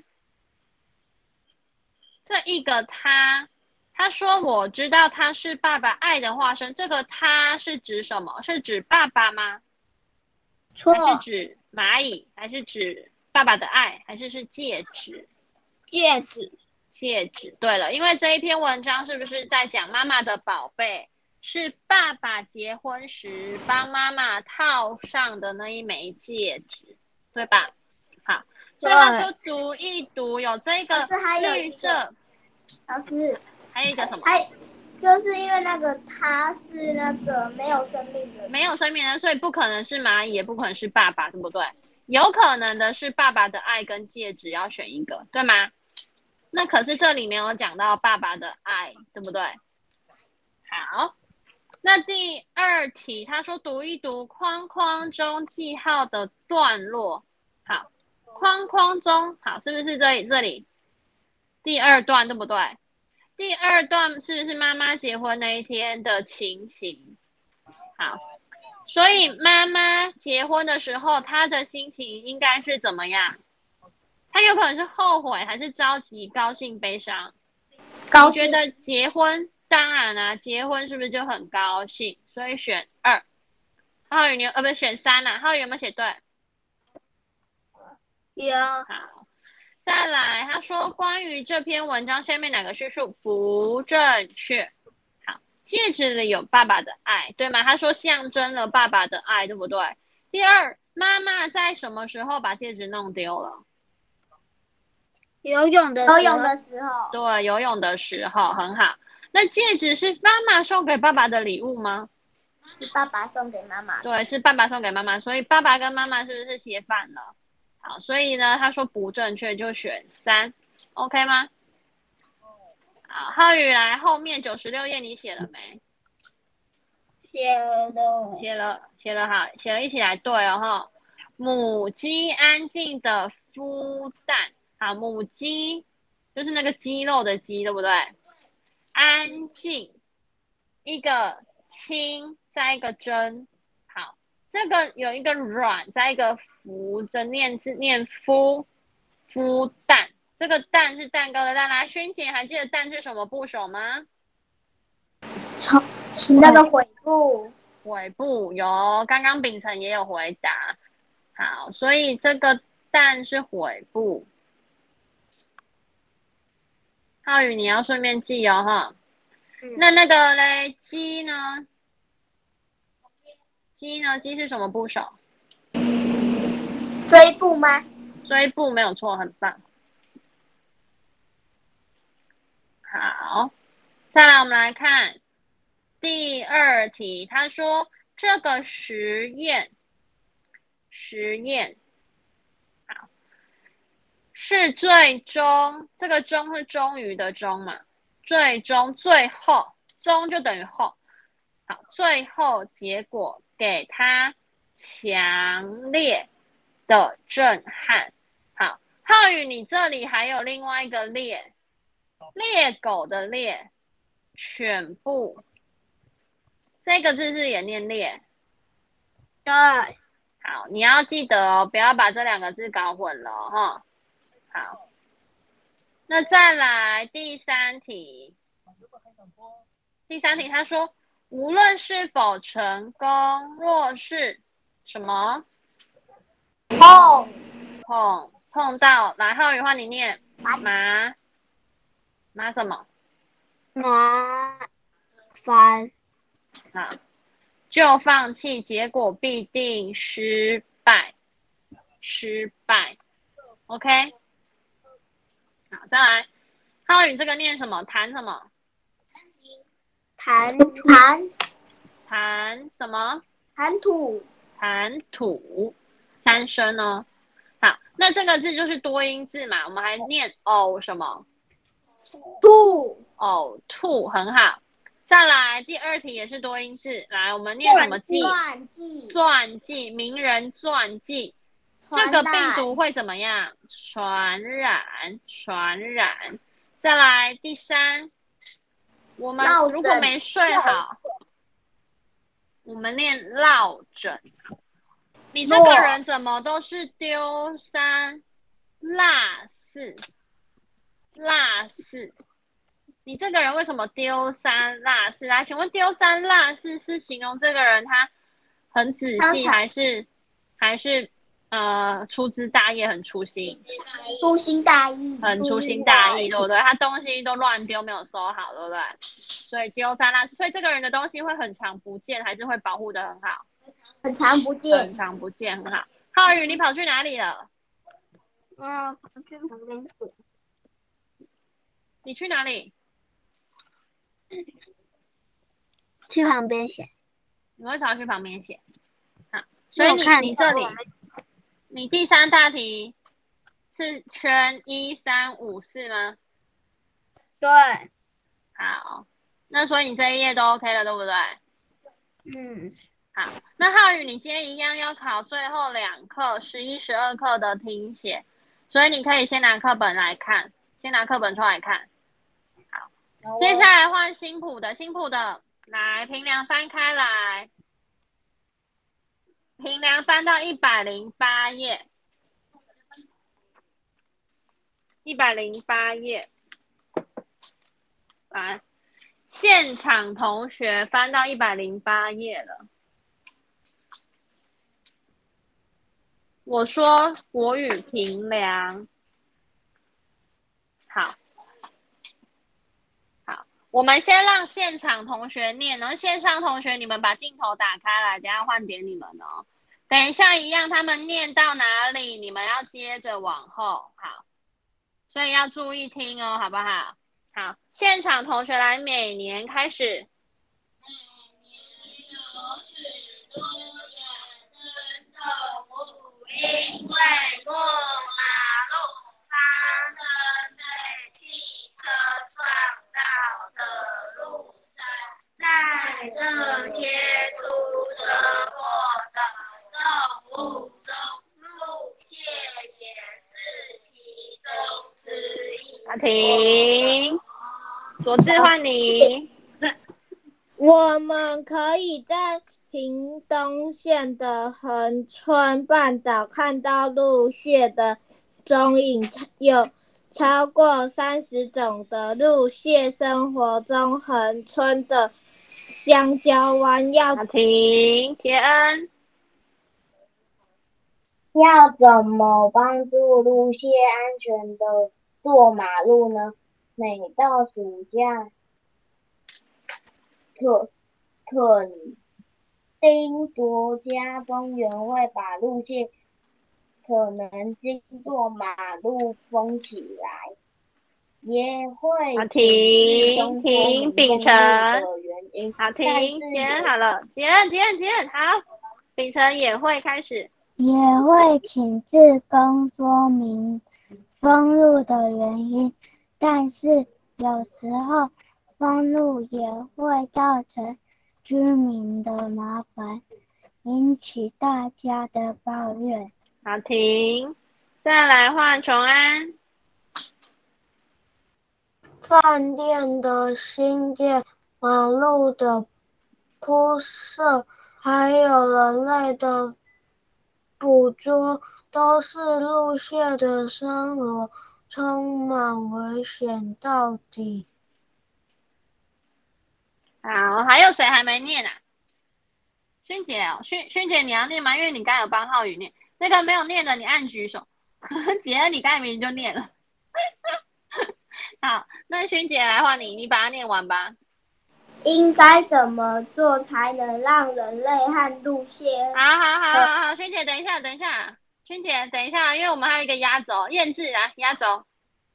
这一个他，他说我知道他是爸爸爱的化身，这个他是指什么？是指爸爸吗？ 错。 还是指蚂蚁？还是指爸爸的爱？还是是戒指？ 戒指。 戒指。对了，因为这一篇文章是不是在讲妈妈的宝贝是爸爸结婚时帮妈妈套上的那一枚戒指，对吧？好，所以他说读一读有这个绿色。 老师， 还有一个什么？ 还就是因为那个它是那个没有生命的， 没有生命的，所以不可能是蚂蚁，也不可能是爸爸，对不对？有可能的是爸爸的爱跟戒指，要选一个，对吗？那可是这里没有讲到爸爸的爱，对不对？好，那第二题他说读一读框框中记号的段落。好，框框中，好，是不是这里这里？ 第二段对不对？第二段是不是妈妈结婚那一天的情形？好，所以妈妈结婚的时候，她的心情应该是怎么样？她有可能是后悔，还是着急、高兴、悲伤？ 高兴。 你觉得结婚？当然啊，结婚是不是就很高兴？所以选二。浩宇，你呃不是选三啦？浩宇有没有写对？ 有。 好，再来，他说关于这篇文章下面哪个叙述不正确？好，戒指里有爸爸的爱，对吗？他说象征了爸爸的爱，对不对？第二，妈妈在什么时候把戒指弄丢了？ 游泳的游泳的时候。 对，游泳的时候，很好。那戒指是妈妈送给爸爸的礼物吗？ 是爸爸送给妈妈。 对，是爸爸送给妈妈，所以爸爸跟妈妈是不是写反了？好，所以呢，他说不正确，就选三 ，OK 吗？好，浩宇来后面九十六页你写了没？ 写了， 写了，写了，好，写了，一起来对哦哈。母鸡安静的孵蛋，好，母鸡就是那个鸡肉的鸡，对不对？安静，一个青，再一个真，好，这个有一个软，再一个福的念字念孵，孵蛋，这个蛋是蛋糕的蛋。来，萱姐还记得蛋是什么部首吗？ 是那个悔部。 悔部有，刚刚秉承也有回答。好，所以这个蛋是悔部。浩宇，你要顺便记哦哈。嗯、那那个嘞，鸡呢？鸡呢？鸡是什么部首？ 追部吗？ 追部没有错，很棒。好，再来我们来看第二题。他说这个实验，实验，好，是最终，这个终是终于的终嘛？最终，最后，终就等于后。好，最后结果给他强烈的震撼。好，浩宇，你这里还有另外一个猎，猎狗的猎，犬部，这个字是也念猎。 对。 好，你要记得哦，不要把这两个字搞混了哈。好，那再来第三题。第三题他说，无论是否成功，若是什么碰碰碰到，来浩宇换你念麻麻什么？ 麻烦。 好，就放弃，结果必定失败，失败。OK， 好，再来，浩宇这个念什么？谈什么？ 谈谈谈什么？ 谈吐。 谈吐，三声哦。好，那这个字就是多音字嘛，我们还念呕什么？ 吐。 呕吐，很好。再来第二题也是多音字，来我们念什么记？ 传记。 传记，名人传记。这个病毒会怎么样？传染，传染。再来第三，我们如果没睡好，我们念落枕。你这个人怎么都是丢三落四，落四？你这个人为什么丢三落四？来，请问丢三落四是形容这个人他很仔细，还是还是呃粗枝大叶，很粗心？ 粗心大意。 很粗心大意，对不对？他东西都乱丢，没有收好，对不对？所以丢三落四，所以这个人的东西会很常不见，还是会保护的很好？ 很常不见。 很常不见，很好。浩宇，你跑去哪里了？ 嗯，我去旁边写。 你去哪里？ 去旁边写。 你为什么要去旁边写？好，所以你你这里，你第三大题是圈一三五四吗？ 对。 好，那所以你这一页都 OK 了，对不对？ 嗯。 好，那浩宇，你今天一样要考最后两课，十一、十二课的听写，所以你可以先拿课本来看。 先拿课本出来看。好，接下来换新埔的，新埔的来平量翻开来，平量翻到一百零八页，一百零八页，来，现场同学翻到一百零八页了。我说国语评量，好，好，我们先让现场同学念，然后线上同学你们把镜头打开来，等一下换点你们哦。等一下一样，他们念到哪里，你们要接着往后，好，所以要注意听哦，好不好？好，现场同学来，每年开始。每年有许多野生动物。因为过马路发生被汽车撞到的路上，在这些出车祸的动物中，鹿蟹也是其中之一。阿婷，左志换你。 我们可以在屏东县的恒春半岛看到鹿蟹的踪影，有超过三十种的鹿蟹生活中恒春的香蕉湾。要停，杰恩， 要怎么帮助鹿蟹安全的过马路呢？每到暑假，可可丁国家公园会把鹿蟹可能经过马路封起来，也会好，停停，秉承，好，停，杰恩好了，杰恩杰恩杰恩好，秉承也会开始， 也会请志工说明封路的原因，但是有时候封路也会造成居民的麻烦，引起大家的抱怨。 好，停，再来换崇安。 饭店的新建、马路的铺设，还有人类的捕捉，都是鹿蟹的生活充满危险到底。 好，还有谁还没念啊？勋姐哦，勋勋姐你要念吗？因为你刚才有帮浩宇念，那个没有念的你按举手。姐恩，你刚才明明就念了。好，那勋姐来换你，你把它念完吧。 应该怎么做才能让人类和鹿蟹？ 好好好好好，勋姐等一下，等一下，勋姐等一下，因为我们还有一个压轴，燕志来压轴。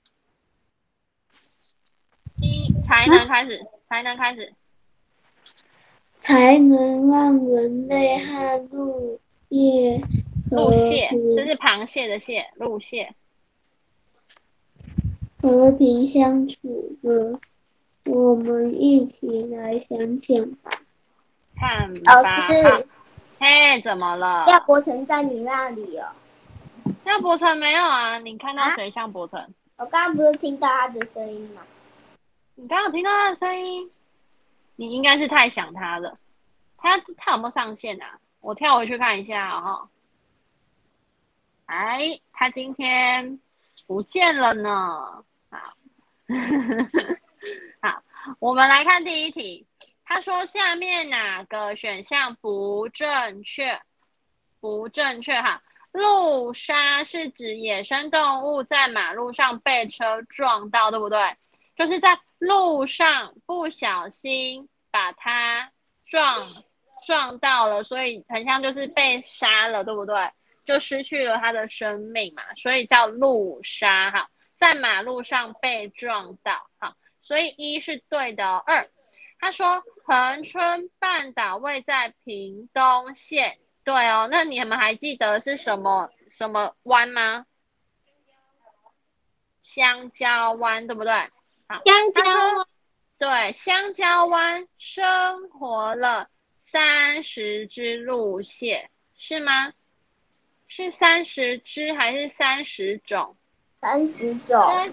一才能开始，才能开始。 才能让人类和鹿蟹鹿蟹，这是螃蟹的蟹，鹿蟹和平相处的，我们一起来想想吧。 看老师， 嘿，怎么了？ 廖伯承在你那里哦。 廖伯承没有啊？你看到谁像伯承？ 我刚刚不是听到他的声音吗？ 你刚刚听到他的声音，你应该是太想他了。他他有没有上线啊？我跳回去看一下哦。哎，他今天不见了呢。好，好，我们来看第一题。他说下面哪个选项不正确？不正确哈。路杀是指野生动物在马路上被车撞到，对不对？就是在路上不小心把它撞撞到了，所以很像就是被杀了，对不对？就失去了他的生命嘛，所以叫路杀哈，在马路上被撞到哈，所以一是对的哦。二，他说恒春半岛位在屏东县，对哦，那你们还记得是什么什么湾吗？香蕉湾，对不对？好， 香蕉湾， 对，香蕉湾生活了三十只鹿蟹，是吗？是三十只还是三十种？ 三十种。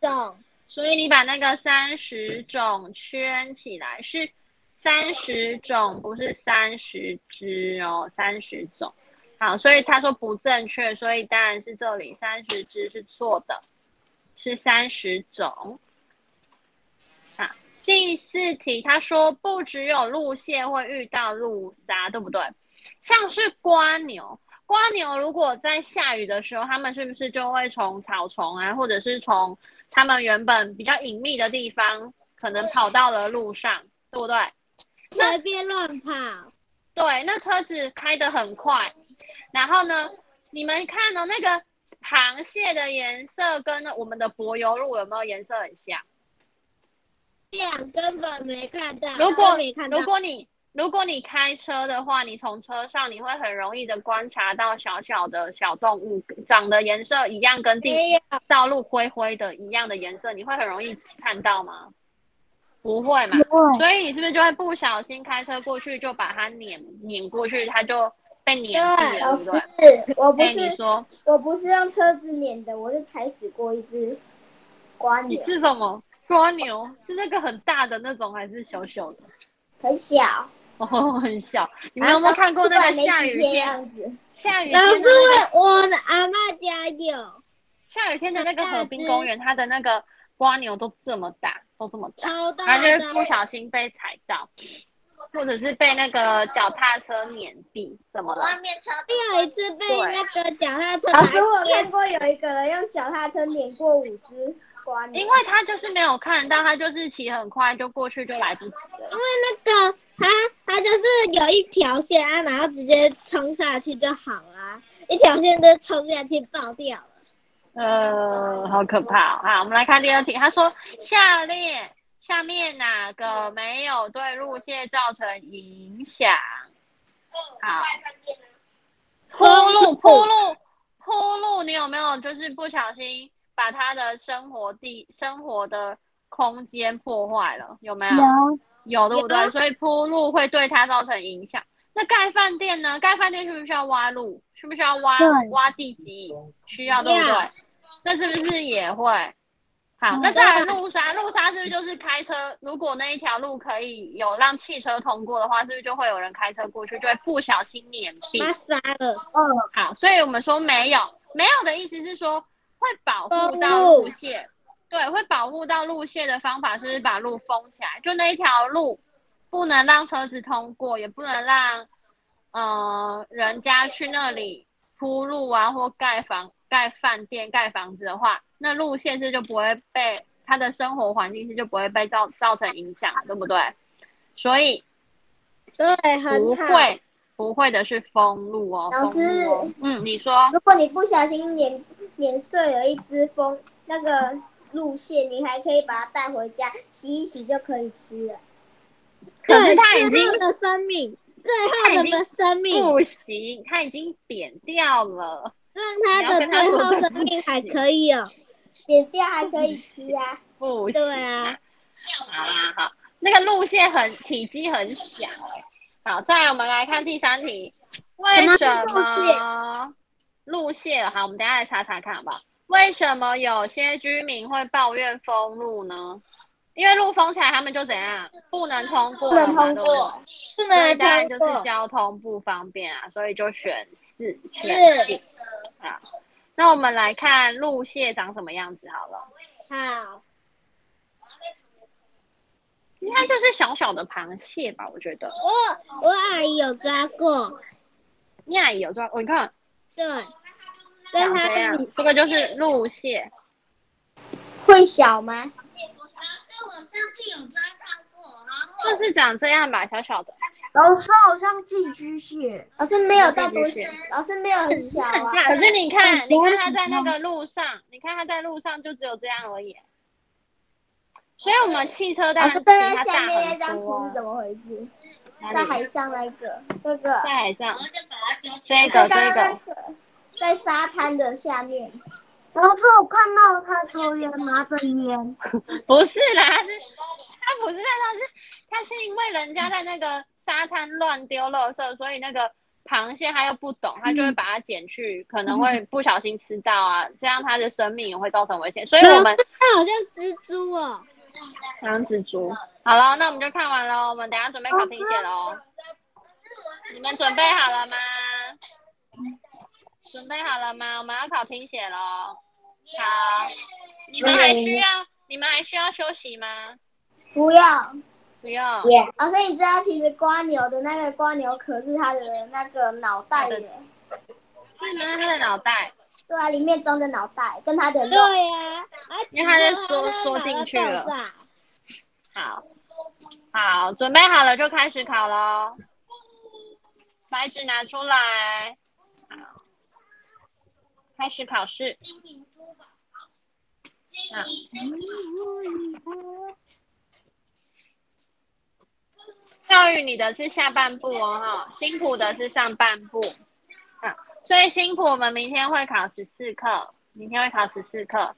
种， 所以你把那个三十种圈起来，是三十种，不是三十只哦，三十种。好，所以他说不正确，所以当然是这里三十只是错的，是三十种。好，第四题他说不只有鹿蟹会遇到鹿鲨，对不对？像是蝸牛，蝸牛如果在下雨的时候，它们是不是就会从草丛啊，或者是从它们原本比较隐秘的地方，可能跑到了路上，对不对？ 随便乱跑。 对，那车子开得很快，然后呢，你们看哦，那个螃蟹的颜色跟我们的柏油路有没有颜色很像？ 像，根本没看到。 如果没看到如果你如果你开车的话，你从车上你会很容易的观察到小小的小动物长得颜色一样，跟地道路灰灰的一样的颜色，你会很容易看到吗？不会嘛？所以你是不是就会不小心开车过去，就把它碾碾过去，它就被碾毙了，对不对？ 我不是， 欸、你说我不是用车子碾的，我是踩死过一只蝸牛。 你是什么？蝸牛是那个很大的那种，还是小小的？ 很小。 哦，很小。你们有没有看过那个下雨天？ 样子下雨天、 老师、那个，我的阿嬷家有。 下雨天的那个河滨公园，它的那个蝸牛都这么大，都这么大， 超大， 然后就不小心被踩到，或者是被那个脚踏车碾毙，怎么了？ 外面超有一次被那个脚踏车。 老师，我看过有一个人用脚踏车碾过五只蝸牛， 因为他就是没有看到，他就是骑很快就过去就来不及了。 因为那个他他就是有一条线啊，然后直接冲下去就好了，一条线就冲下去爆掉了。 呃，好可怕哦！好，我们来看第二题。他说，下列下面哪个没有对鹿蟹造成影响？好，铺路铺路铺路，你有没有就是不小心把他的生活地生活的空间破坏了？有没有？ 有有，对不对？所以铺路会对它造成影响。那盖饭店呢？盖饭店需不需要挖路？需不需要挖挖地基？需要，对不对？那是不是也会？好，那再来路杀，路杀是不是就是开车？如果那一条路可以有让汽车通过的话，是不是就会有人开车过去，就会不小心碾毙？ 他杀了。 嗯，好，所以我们说没有，没有的意思是说会保护到路线，对，会保护到路线的方法是不是把路封起来？就那一条路不能让车子通过，也不能让呃人家去那里铺路啊，或盖房。盖饭店、盖房子的话，那路线是就不会被他的生活环境是就不会被造造成影响，对不对？所以对， 不会不会的是封路哦。 老师， 哦、嗯，你说， 如果你不小心碾碾碎了一只蜂那个路线，你还可以把它带回家洗一洗就可以吃了。 可是它已经的生命，最后的生命不行，它已经扁掉了。 让它的最后生命还可以哦， 扁掉还可以吃啊？ 不行， 对啊。 好啦，好，那个路线很体积很小哎、欸。好，再来我们来看第三题，为什么路线？好，我们等一下来查查看好不好？为什么有些居民会抱怨封路呢？因为路封起来，他们就怎样，不能通过， 不能通过， 不能当然就是交通不方便啊，所以就选四，选四。好，那我们来看鹿蟹长什么样子好了。 好， 应该就是小小的螃蟹吧，我觉得。 我我阿姨有抓过， 你阿姨有抓过？你看， 对， 长这样，这个就是鹿蟹。 会小吗？ 我上次有抓到过，然后就是长这样吧，小小的。 老师好像寄居蟹， 老师没有到多小，老师没有很小啊。 可是你看，你看它在那个路上，你看它在路上就只有这样而已。所以我们汽车当然比它大很多。 那张图是怎么回事？在海上那个，这个在海上， 这个这个， 在沙滩的下面。 老师，我看到他抽烟，拿着烟。 不是啦，他是他不是在，他是他是因为人家在那个沙滩乱丢垃圾，所以那个螃蟹它又不懂，它就会把它捡去，可能会不小心吃到啊，这样它的生命也会造成危险。所以我们它好像蜘蛛哦， 好像蜘蛛。好了，那我们就看完了，我们等一下准备考听写喽。你们准备好了吗？准备好了吗？我们要考听写喽。好，你们还需要你们还需要休息吗？ 不要。 不用。 老师，你知道其实瓜牛的那个瓜牛壳是它的那个脑袋耶？ 是吗？它的脑袋？ 对啊，里面装着脑袋跟它的肉。 对呀、啊， 因为它在缩缩进去了。好，好，准备好了就开始考喽。白纸拿出来。好，开始考试。啊教育你的是下半部哦，哈，辛苦的是上半部，啊，所以辛苦我们明天会考十四课，明天会考十四课。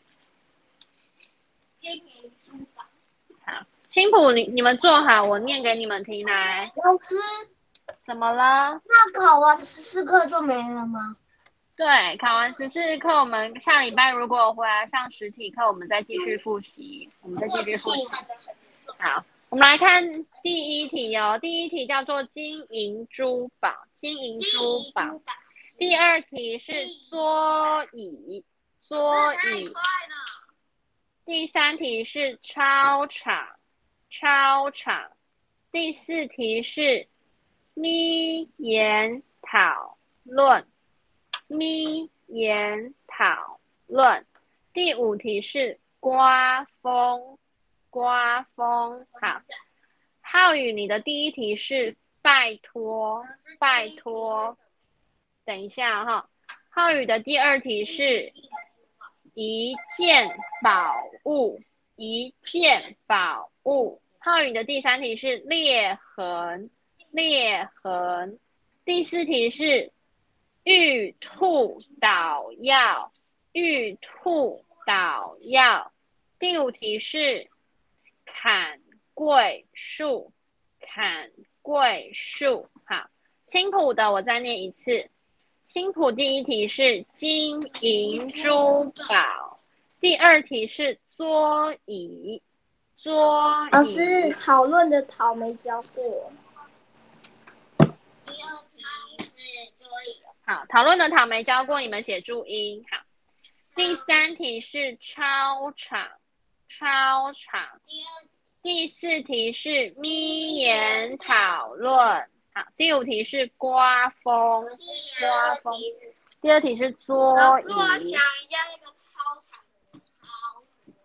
好，辛苦你你们做好，我念给你们听来。 老师， 怎么了？ 那考完十四课就没了吗？ 对，考完十四课，我们下礼拜如果回来上实体课，我们再继续复习，我们再继续复习。好。我们来看第一题哦，第一题叫做金银珠宝，金银珠宝。第二题是桌椅，桌椅。第三题是操场，操场。第四题是咪研讨论，咪研讨论。第五题是刮风。刮风。好，浩宇，你的第一题是拜托，拜托。等一下哈、哦，浩宇的第二题是一件宝物，一件宝物。浩宇的第三题是裂痕，裂痕。第四题是玉兔捣药，玉兔捣药。第五题是砍桂树，砍桂树。好，青浦的我再念一次。青浦第一题是金银珠宝，第二题是桌椅，桌椅。 老师，讨论的讨没教过。 第二题是桌椅。 好，讨论的讨没教过，你们写注音。好，第三题是操场，操场。第四题是咪研讨论。好，第五题是刮风，刮风。第二题是桌椅。 老师，我想一下那个操场的操。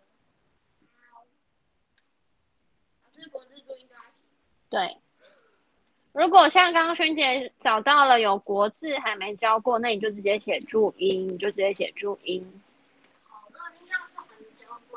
老师，国字注音都要写。 对。如果像刚刚萱姐找到了有国字还没教过，那你就直接写注音，你就直接写注音。 好，那这样是还没教过。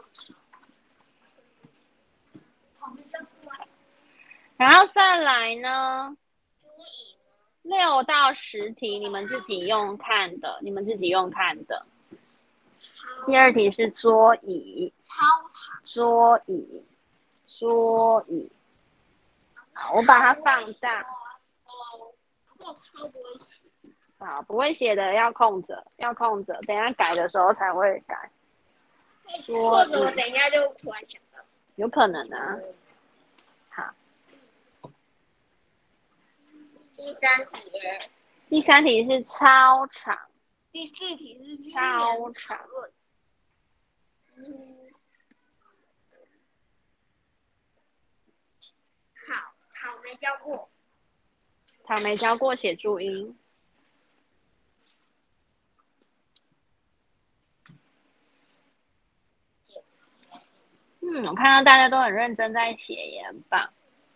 然后再来呢，六到十题你们自己用看的，你们自己用看的。第二题是桌椅，桌椅，桌椅。好，我把它放大。 我超不会写。 好，不会写的要空着，要空着，等一下改的时候才会改。 或者我等一下就突然想到。 有可能啊。好。 第三题。 第三题是操场。 第四题是操场。 嗯。好，好，没教过。 他没教过写注音。嗯，我看到大家都很认真在写，也很棒。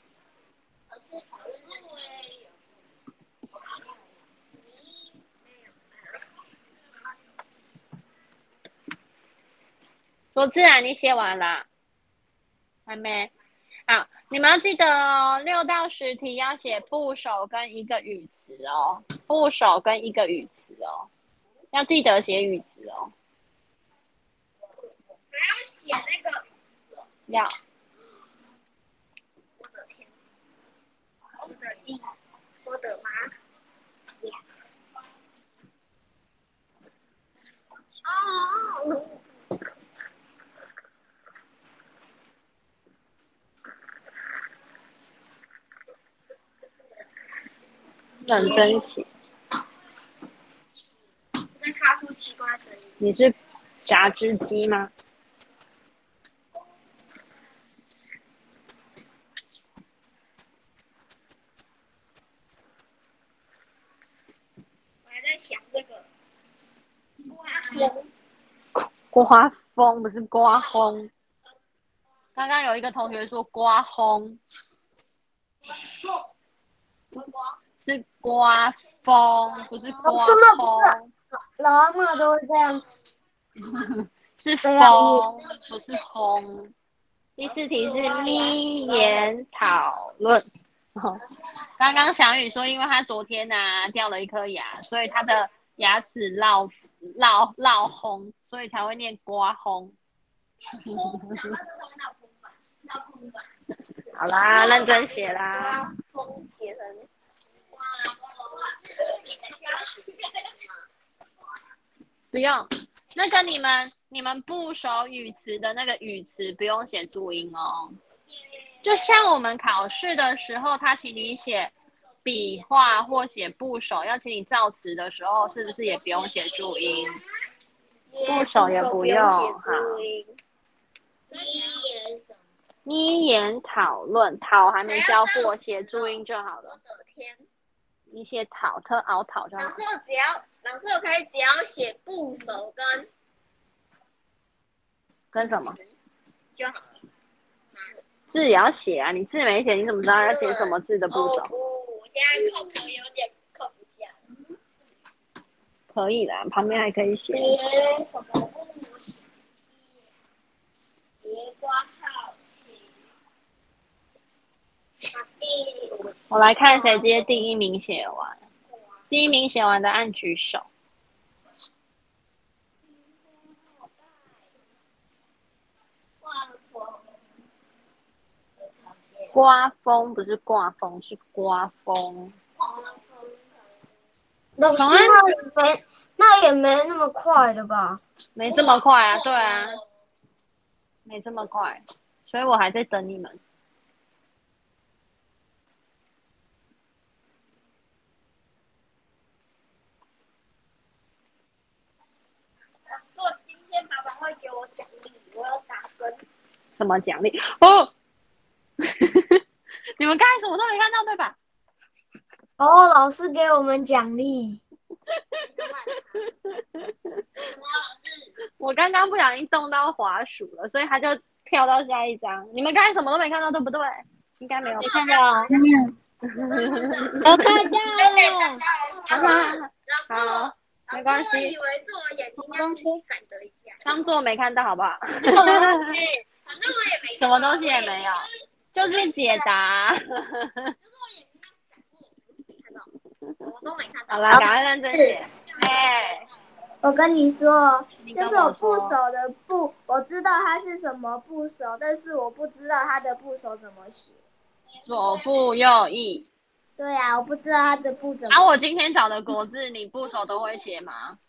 说自然你写完了？还没？好，你们要记得哦，六到十题要写部首跟一个语词哦，部首跟一个语词哦，要记得写语词哦。 还要写那个语词哦。 要。 我的天，我的地，我的妈， 认真写。 在发出奇怪声音。 你是榨汁机吗？ 我还在想这个刮风。 刮风不是刮风。刚刚有一个同学说刮风，是刮风，不是刮风。 老阿嬷都会这样。 是风，不是风。第四题是咪言讨论。哦，刚刚翔宇说，因为他昨天呢、啊、掉了一颗牙，所以他的牙齿闹闹闹红，所以才会念刮红。好啦，认真写啦。 风写成不用，那个你们你们部首语词的那个语词不用写注音哦。就像我们考试的时候，他请你写笔画或写部首，要请你造词的时候，是不是也不用写注音？部首也不用哈。咪言讨论，讨还没教过，写注音就好了。 我的天！ 你写讨特熬讨就好。 老师，我只要老师，我可以只要写部首跟跟什么就好了。 字也要写啊，你字没写，你怎么知道要写什么字的部首？ 哦不，我现在扣头有点扣不下。 可以啦，旁边还可以写。 别什么不写？别挂号请。 我来看谁接第一名写完，第一名写完的按举手。刮风不是刮风，是刮风。 老师，那也没那也没那么快的吧？ 没这么快啊，对啊，没这么快，所以我还在等你们。 做今天爸爸会给我奖励，我要打分。 什么奖励？哦，你们刚才什么都没看到对吧？ 哦，老师给我们奖励。 我刚刚不小心动到滑鼠了，所以他就跳到下一张。你们刚才什么都没看到对不对？应该没有看到，没有，我看到了。 好，没关系。 我以为是我眼睛这样闪了一下， 当做没看到好不好？ 反正我也没什么东西也没有，就是解答。 就是我眼睛闪过，看到，我都没看到。 好啦，赶快认真写。哎， 我跟你说，这是我你跟我说部首的部，我知道它是什么部首，但是我不知道它的部首怎么写。 左腹右翼。 对啊，我不知道它的部怎么。 啊，我今天找的国字，你部首都会写吗？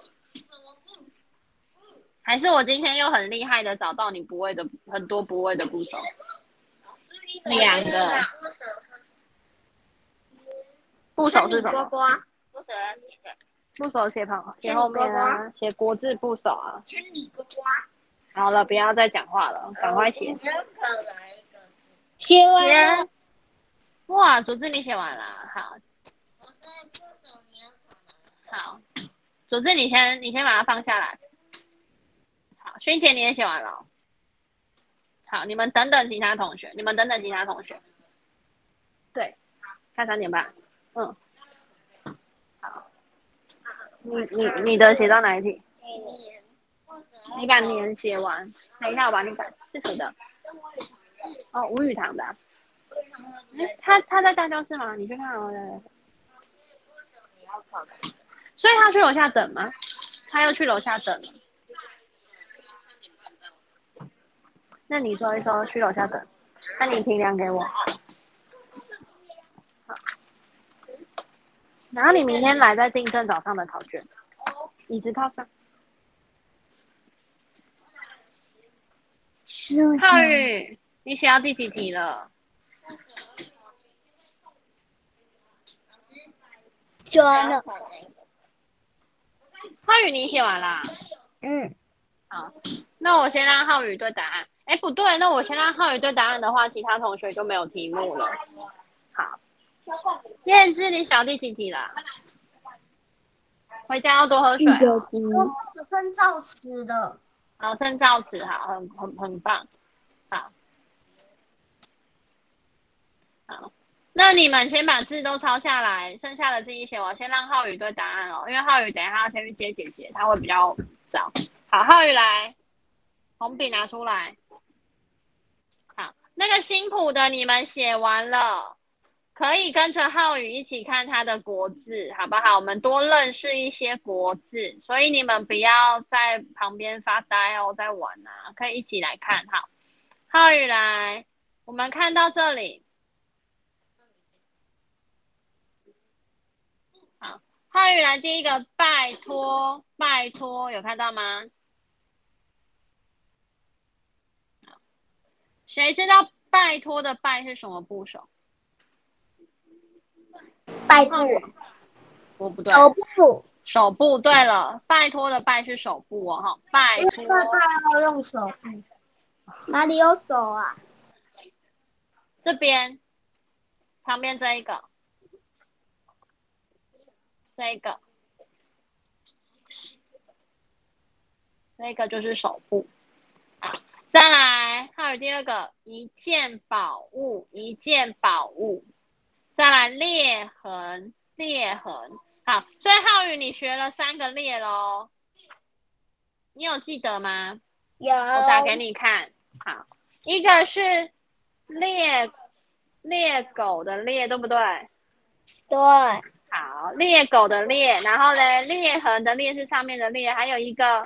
还是我今天又很厉害的找到你不会的很多不会的部首？两个。部首是什么？ 呱呱，部首要写的。 部首写旁写后面啊，写国字部首啊。 千里呱呱。 好了，不要再讲话了，赶快写。 写完了。 哇，组织你写完了，好。好，组织你先，你先把它放下来。好，勋姐你也写完了。好，你们等等其他同学，你们等等其他同学。对，看三点半。嗯。好。你你你的写到哪一题？你把年写完，等一下我把你改是谁的？哦，吴语堂的、啊。欸、他他在大教室吗？你去看哦。所以他去楼下等吗？他又去楼下等了。那你说一说，去楼下等。那你评量给我。好。然后你明天来再订正早上的考卷。椅子靠上。浩宇，你写到第几题了？ 写完了。 浩宇，你写完啦？ 嗯。 好，那我先让浩宇对答案。哎，不对，那我先让浩宇对答案的话，其他同学就没有题目了。好，燕之，你小第几题了？回家要多喝水、哦。 我生造词的。 好，生造词，好，很很很棒。好，好，那你们先把字都抄下来，剩下的自己写。我先让浩宇对答案哦，因为浩宇等一下要先去接姐姐，他会比较早。好，浩宇来，红笔拿出来。好，那个新谱的你们写完了，可以跟着浩宇一起看他的国字，好不好？我们多认识一些国字，所以你们不要在旁边发呆哦，在玩啊，可以一起来看。好，浩宇来，我们看到这里。好，浩宇来，第一个拜托，拜托，有看到吗？谁知道拜托的拜是什么部首？ 拜部， 我不对。 手部， 手部。对了，拜托的拜是手部哦，哈，拜托。 拜拜要用手部。 哪里有手啊？ 这边，旁边这一个，这一个，这个就是手部。好。再来，还有第二个一件宝物，一件宝物。再来裂痕，裂痕。好，所以浩宇你学了三个裂咯，你有记得吗？ 有。 我打给你看。好，一个是猎猎狗的猎，对不对？ 对。 好，猎狗的猎，然后呢，裂痕的裂是上面的裂，还有一个。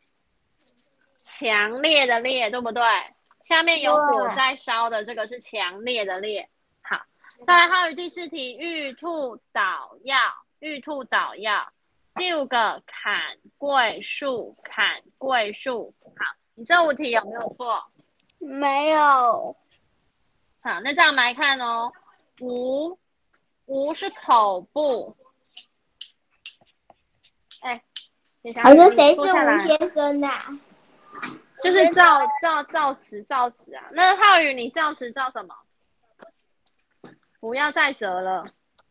强烈的烈，对不对？下面有火在烧的，这个是强烈的烈。好，再来浩宇第四题，玉兔捣药，玉兔捣药。第五个砍桂树，砍桂树。好，你这五题有没有错？ 没有。 好，那这样来看哦，吴吴是口部。哎， 还是谁是吴先生啊？ 就是造造造词造词啊，那浩宇你造词造什么？不要再折了。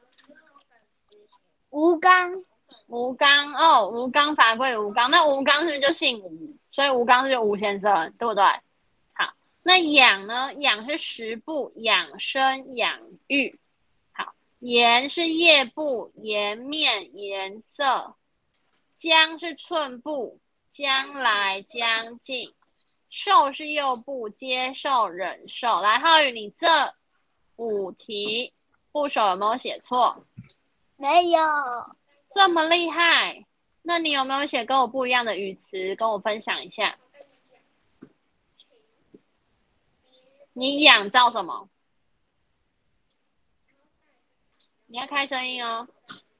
吴刚， 吴刚哦，吴刚法贵吴刚，那吴刚是不是就姓吴？所以吴刚是吴先生，对不对？好，那养呢？养是食部，养生养育。好，颜是叶部，颜面颜色。将是寸部，将来将近。受是右部，接受忍受。来，浩宇，你这五题部首有没有写错？ 没有。 这么厉害，那你有没有写跟我不一样的语词，跟我分享一下？你养造什么？你要开声音哦。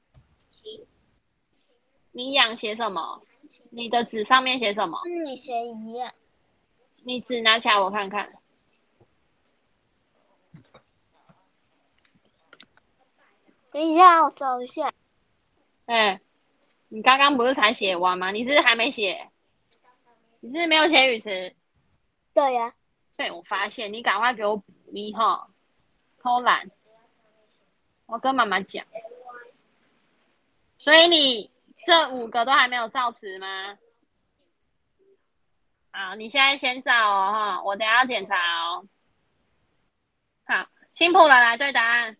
你养写什么？你的纸上面写什么？ 跟你写一样。 你纸拿起来我看看。 等一下，我找一下。 哎、欸，你刚刚不是才写完吗？你是不是还没写？你是不是没有写语词？ 对呀、啊。 对，我发现你赶快给我补你哈，偷懒。我跟妈妈讲。所以你这五个都还没有造词吗？好，你现在先造哦，哈，我等一下要检查哦。好，新谱的来对答案，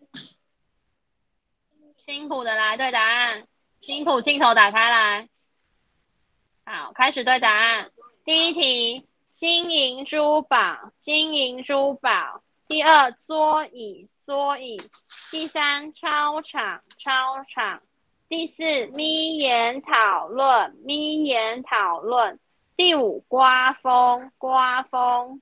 新谱的来对答案，新谱镜头打开来。好，开始对答案。第一题，金银珠宝，金银珠宝。第二，桌椅，桌椅。第三，操场，操场。第四，咪研讨论，咪研讨论。第五，刮风，刮风。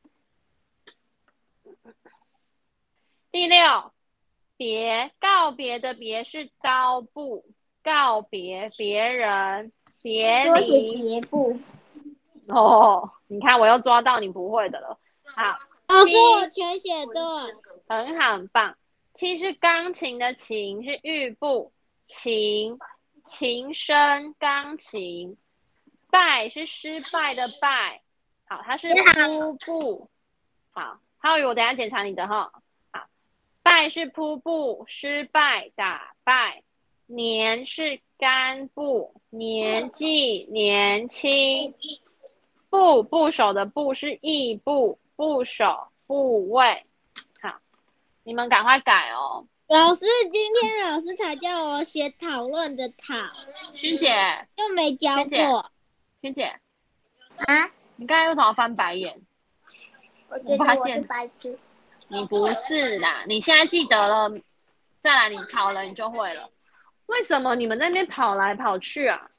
第六，别，告别的别是刀部，告别别人，别离。 多写别部。 哦，你看我又抓到你不会的了。好， 老师我全写对， 很好，很棒。七是钢琴的琴是玉部， 琴，琴声钢琴。败是失败的败，好，它是瀑布。好，浩宇，我等一下检查你的哈。好，败是瀑布，失败打败。年是干部，年纪年轻。部部首的部是义部，部首部位。好，你们赶快改哦。 老师，今天老师才叫我写讨论的讨。 勋姐又没教过。 勋姐。 啊！ 你刚才为什么翻白眼？ 我觉得我是白痴。 你不是啦，你现在记得了，再来你考了你就会了。为什么你们那边跑来跑去啊？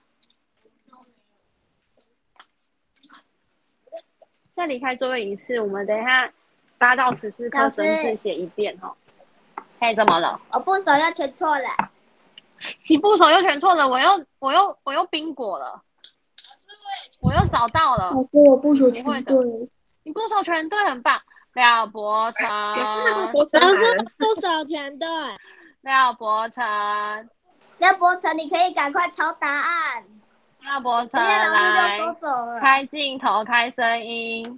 再离开座位一次，我们等一下八到十四课生字写一遍哈。嘿，怎么了？ 我部首又全错了。 你部首又全错了，我又我又我又冰果了。我又找到了， 老师，我部首全对， 你部首全对，很棒。廖伯成， 老师部首全对， 廖伯成， 廖伯成，你可以赶快抄答案。 廖伯成， 来，老师就收走了。 开镜头，开声音。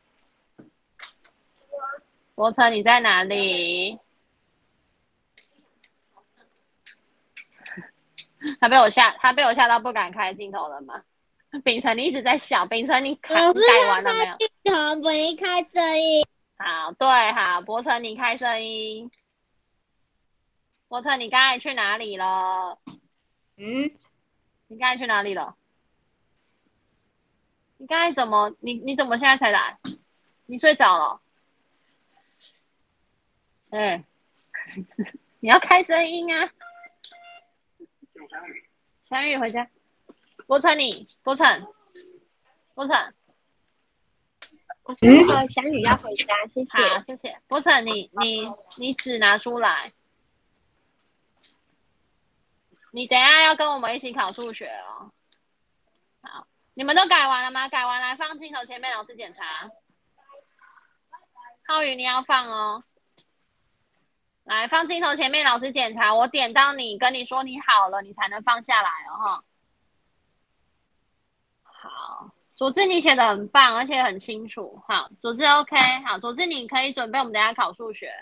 伯成，你在哪里？他被我吓，他被我吓到不敢开镜头了吗？秉承，你一直在笑。秉承，你改改完了没有？ 镜头没开声音。 好，对，好，伯成，你开声音。伯成，你刚才去哪里了？ 嗯， 你刚才去哪里了？你刚才怎么？你你怎么现在才来？你睡着了？哎、欸，你要开声音啊！小雨回家。伯成你，伯成，伯成， 我说那个小雨要回家，谢谢。 好，谢谢。伯成，你你你纸拿出来，你等一下要跟我们一起考数学哦。好，你们都改完了吗？改完来放镜头前面，老师检查。浩宇，你要放哦。来放镜头前面，老师检查。我点到你，跟你说你好了，你才能放下来哦，哈。好，佐治你写的很棒，而且很清楚。好，佐治 OK。好，佐治你可以准备我们等一下考数学。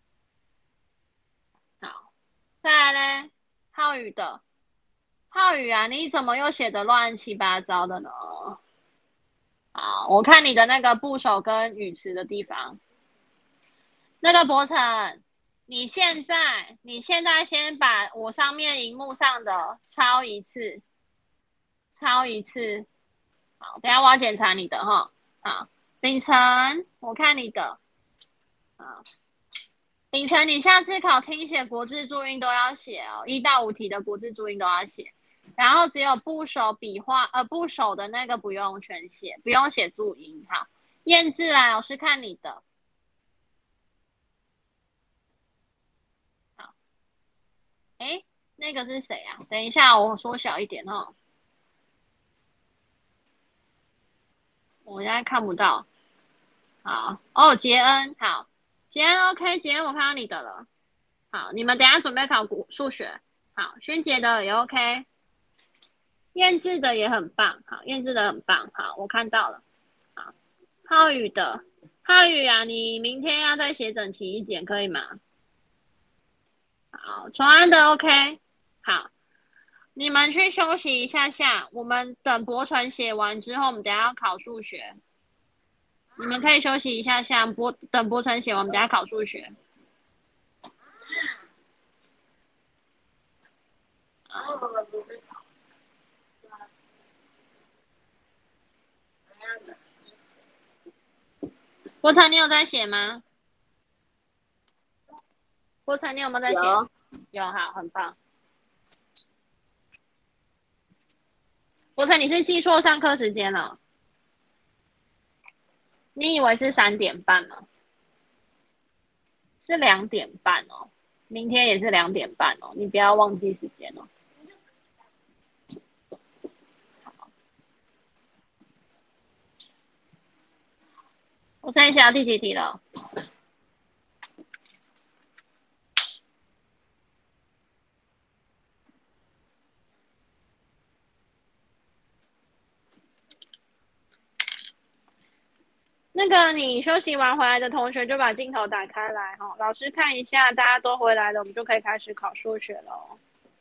好，再来呢，浩宇的，浩宇啊，你怎么又写的乱七八糟的呢？好，我看你的那个部首跟语词的地方。那个伯成，你现在你现在先把我上面荧幕上的抄一次，抄一次。好，等一下我要检查你的哈。好，秉承，我看你的。好，秉承，你下次考听写国字注音都要写哦，一到五题的国字注音都要写。然后只有部首笔画，呃，部首的那个不用全写，不用写注音。好，验字啦，老师看你的。好，哎，那个是谁啊？等一下，我缩小一点哦。我现在看不到。好哦，杰恩，好，杰恩 OK， 杰恩我看到你的了。好，你们等一下准备考古数学。好，勋杰的也 OK， 验字的也很棒。好，验字的很棒。好，我看到了。好，浩宇的，浩宇啊，你明天要再写整齐一点，可以吗？好，崇安的 OK， 好。你们去休息一下下，我们等博成写完之后，我们等一下要考数学。你们可以休息一下下，博等博成写完，我们等一下考数学。博成，你有在写吗？博成，你有没有在写？ 有， 有，好，很棒。博成，你是记错上课时间了？你以为是三点半吗？是两点半哦，明天也是两点半哦，你不要忘记时间哦。我看一下第几题了。 那个你休息完回来的同学就把镜头打开来哈，老师看一下，大家都回来了，我们就可以开始考数学了。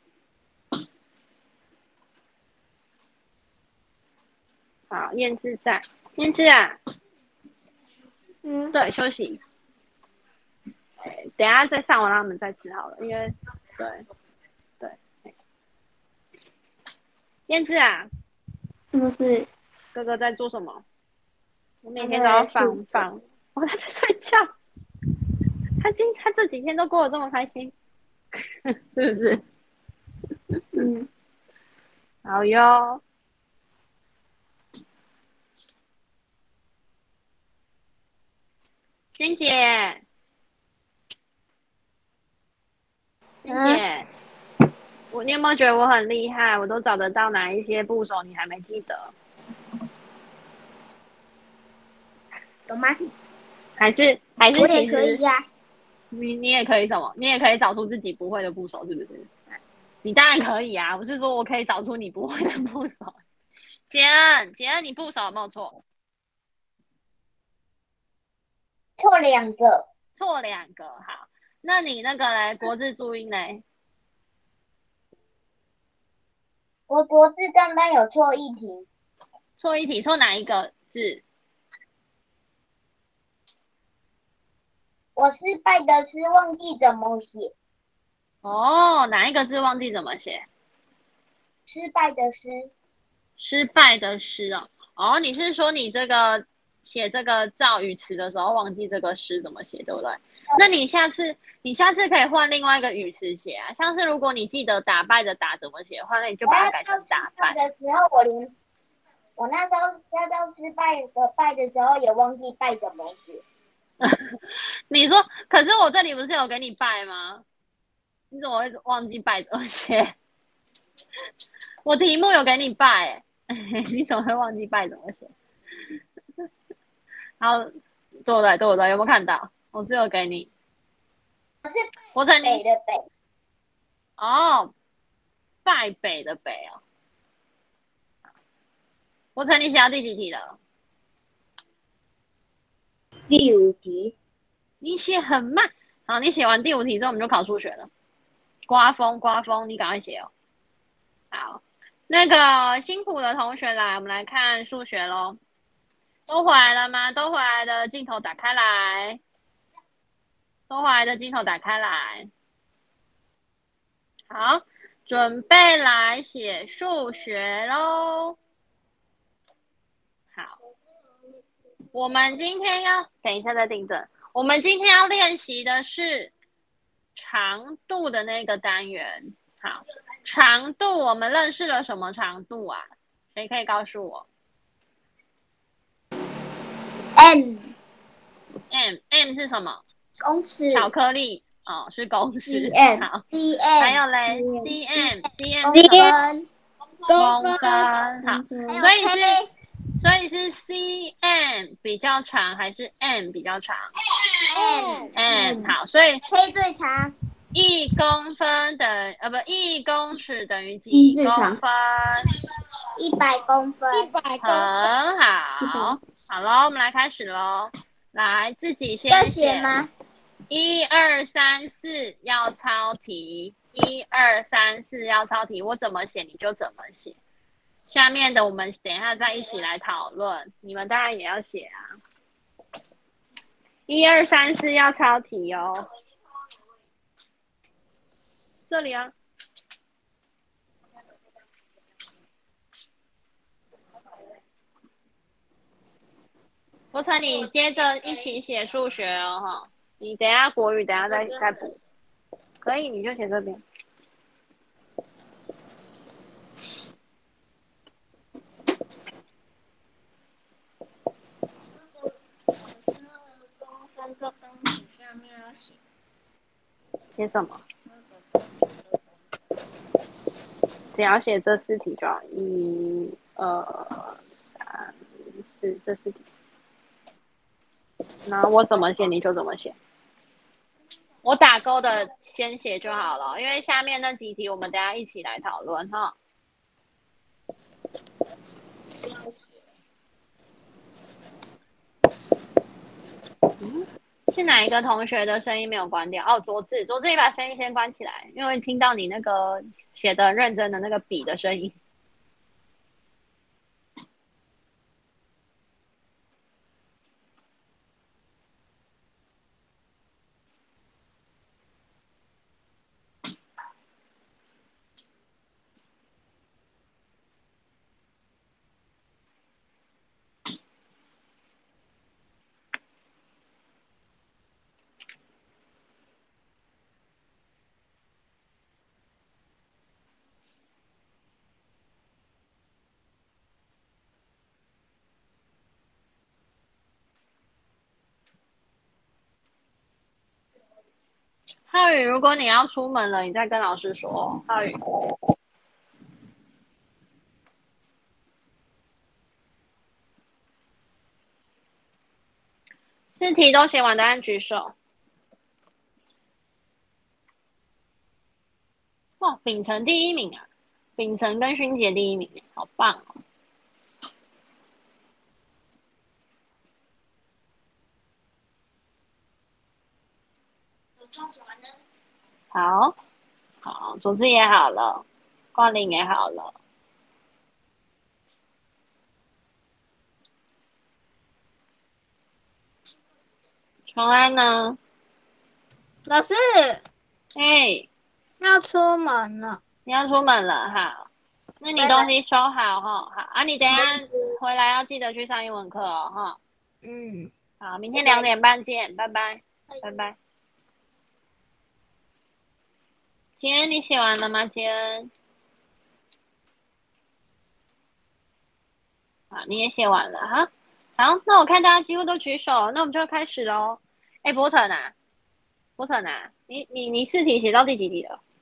好，燕姿在，燕姿啊，嗯，对，休息。等一下再上完，让他们再吃好了，因为对对。燕姿啊， 是不是？ 哥哥在做什么？我每天都要放放，哦，他在睡觉。他今他这几天都过得这么开心，是不是？ 嗯， 好哟。君姐，君姐，嗯、我你有没有觉得我很厉害？我都找得到哪一些部首，你还没记得？ 有吗？ 还是还是我也可以呀、啊。 你你也可以什么？你也可以找出自己不会的部首，是不是？你当然可以啊！我是说我可以找出你不会的部首。杰恩，杰恩，你部首有没有错？ 错两个。 错两个，好。那你那个嘞，国字注音嘞？ 我国字刚刚有错一题。 错一题，错哪一个字？ 我失败的失忘记怎么写。 哦，哪一个字忘记怎么写？ 失败的失。 失败的失哦。哦，你是说你这个写这个造语词的时候忘记这个失怎么写，对不对？那你下次你下次可以换另外一个语词写啊，像是如果你记得打败的打怎么写的话，那你就把它改成打败。 的时候我连我那时候要到失败的败的时候也忘记败怎么写。 你说，可是我这里不是有给你拜吗？你怎么会忘记拜怎么写？我题目有给你拜、欸，你怎么会忘记拜怎么写？好，对不对？对不对？有没有看到？我是有给你。 我是我成北的北。 哦，败北的北哦。我成你写到第几题了？ 第五题。 你写很慢。好，你写完第五题之后，我们就考数学了。刮风，刮风，你赶快写哦。好，那个辛苦的同学来，我们来看数学咯。都回来了吗？都回来的镜头打开来。都回来的镜头打开来。好，准备来写数学咯。好，我们今天要等一下再订正。我们今天要练习的是长度的那个单元。好，长度我们认识了什么长度啊？谁可以告诉我 ？M M M 是什么？ 公尺。 巧克力哦，是公尺。 C M 好 C M 还有嘞 C M C M 公是什么？ 分。 公分。好，所以是所以是 C M 比较长还是 M 比较长 M M 好，所以 K 最长。 一公分等呃不一公尺等于几公分？ 一百公分。 一百公分。 很好，好咯，我们来开始咯。来，自己先要写吗？ 一二三四要抄题，一二三四要抄题，我怎么写你就怎么写。下面的我们等一下再一起来讨论，你们当然也要写啊。一二三四要抄题哦。这里啊。国成，你接着一起写数学哦，哈。你等一下国语，等一下再再补。可以，你就写这边。写什么？只要写这四题就好，一、二、三、四，这四题。那我怎么写你就怎么写，我打勾的先写就好了，因为下面那几题我们等一下一起来讨论哈。 嗯，是哪一个同学的声音没有关掉？哦，卓志，卓志，你把声音先关起来，因为听到你那个写的认真的那个笔的声音。浩宇，如果你要出门了，你再跟老师说。浩宇，四题都写完的按举手。哇，秉承第一名啊！秉承跟勋杰第一名，好棒哦！好，好，组织也好了，冠霖也好了。重安呢？ 老师， 哎， 要出门了。 你要出门了，好，那你东西收好哈，好啊，你等一下回来要记得去上英文课哦，哈。 嗯， 好，明天两点半见，拜拜，拜拜。杰恩，你写完了吗？杰恩，好，你也写完了哈。好，那我看大家几乎都举手，那我们就开始喽。哎，博成啊，博成啊，你你你四题写到第几题了？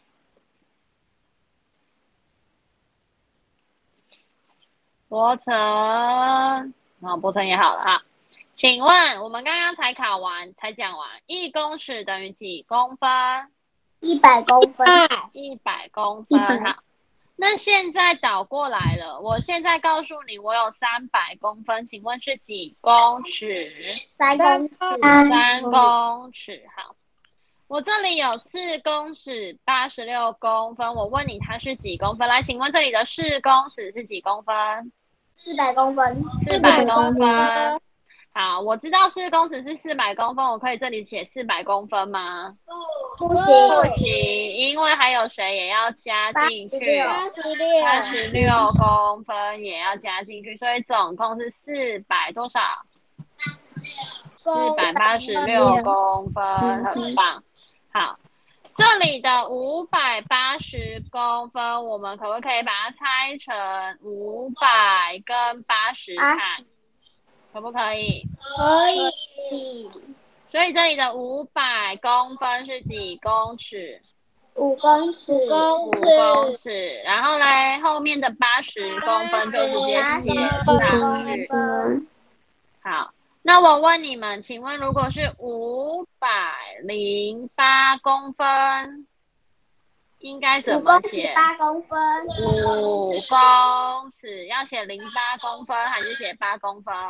博成，好，博成也好了哈。请问我们刚刚才考完，才讲完，一公尺等于几公分？ 一百公分。 一百公分，好。那现在倒过来了，我现在告诉你，我有三百公分，请问是几公尺？ 三公尺。 三公尺，好。我这里有四公尺八十六公分，我问你它是几公分？来，请问这里的四公尺是几公分？ 四百公分。 四百公分。好，我知道四公尺是四百公分，我可以这里写四百公分吗？ 不行， 不行，因为还有谁也要加进去？ 八十六， 八十六公分也要加进去，所以总共是四百多少？四百八十六公分，很棒。好，这里的五百八十公分，我们可不可以把它拆成五百跟八十看？可不可以？ 可以。 所以这里的五百公分是几公尺？ 五公尺。 五公尺。然后嘞，后面的八十公分就直接写上去。好，那我问你们，请问如果是五百零八公分，应该怎么写？ 八公分。 五公尺要写零八公分还是写八公分？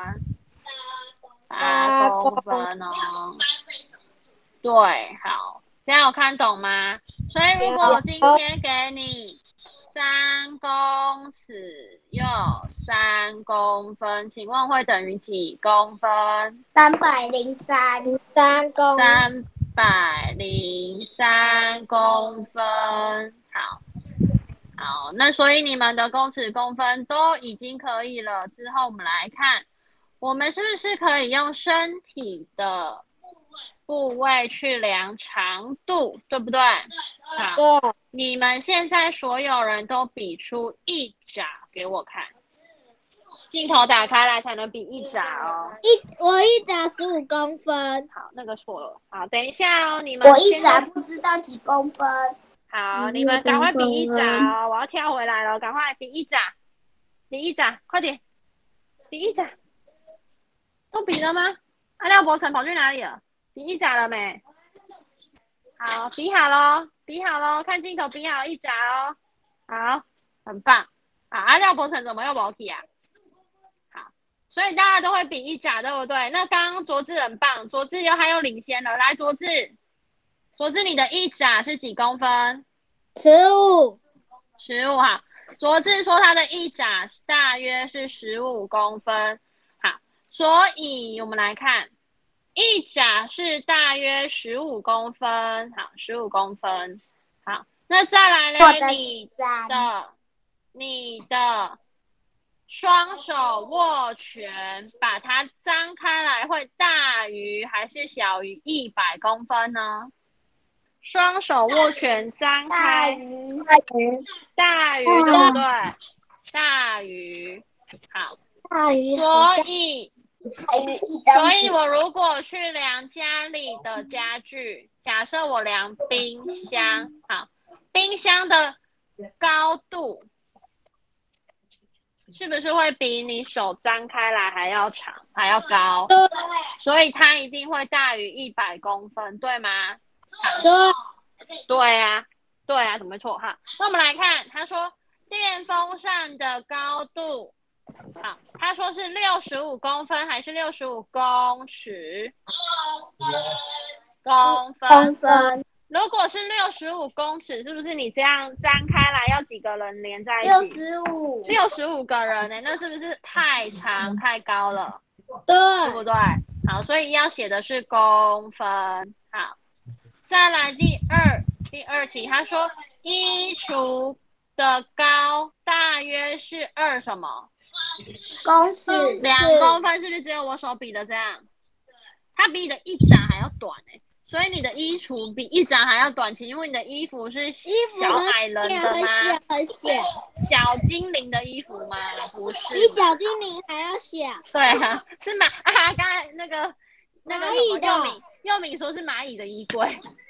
八公分哦。对，好，这样有看懂吗？所以如果我今天给你三公尺又三公分，请问会等于几公分？ 三百零三。三公。 三百零三公分。好，好，那所以你们的公尺公分都已经可以了。之后我们来看，我们是不是可以用身体的部位去量长度，对不对？好，你们现在所有人都比出一拃给我看，镜头打开来才能比一拃哦。 一我一拃十五公分。 好，那个错了。好，等一下哦，你们我一拃不知道几公分。 好，你们赶快比一拃哦，我要跳回来了，赶快比一拃，比一拃，快点，比一拃。都比了吗？阿廖博成跑去哪里了？比一拃了没？好，比好咯，比好咯，看镜头比好一拃哦。好，很棒。好，阿廖博成怎么又没比啊？好， 所以大家都会比一甲，对不对？那刚刚卓志很棒，卓志又还有领先了。来，卓志，卓志，你的一甲是几公分？ 十五， 十五哈。卓志说他的一甲大约是十五公分。好，所以我们来看，一甲是大约十五公分。好，十五公分。好，那再来呢？你的，你的。双手握拳，把它张开来，会大于还是小于一百公分呢？双手握拳张开， 大于大于大于对不对？大于好， 大于所以大于一张所以我如果去量家里的家具，假设我量冰箱，好，冰箱的高度。是不是会比你手张开来还要长，还要高？ 对， 所以它一定会大于一百公分，对吗？ 对， 对啊，对啊，怎么会错哈？那我们来看，他说电风扇的高度，好，他说是六十五公分还是六十五公尺？公分。 公分。 如果是六十五公尺，是不是你这样张开来要几个人连在一起？ 六十五， 六十五个人呢、欸？那是不是太长太高了？ 对， 对不对？好，所以要写的是公分。好，再来第二第二题，他说衣橱的高大约是二什么公尺？ 两公分，是不是只有我手比的这样？它比你的一掌还要短哎、欸。所以你的衣橱比一掌还要短，请问你的衣服是小矮人的吗？ 很小， 小精灵的衣服吗？不是， 比小精灵还要小。 对啊，是蚂啊，刚才那个那个蚂蚁的佑敏佑敏说是蚂蚁的衣柜。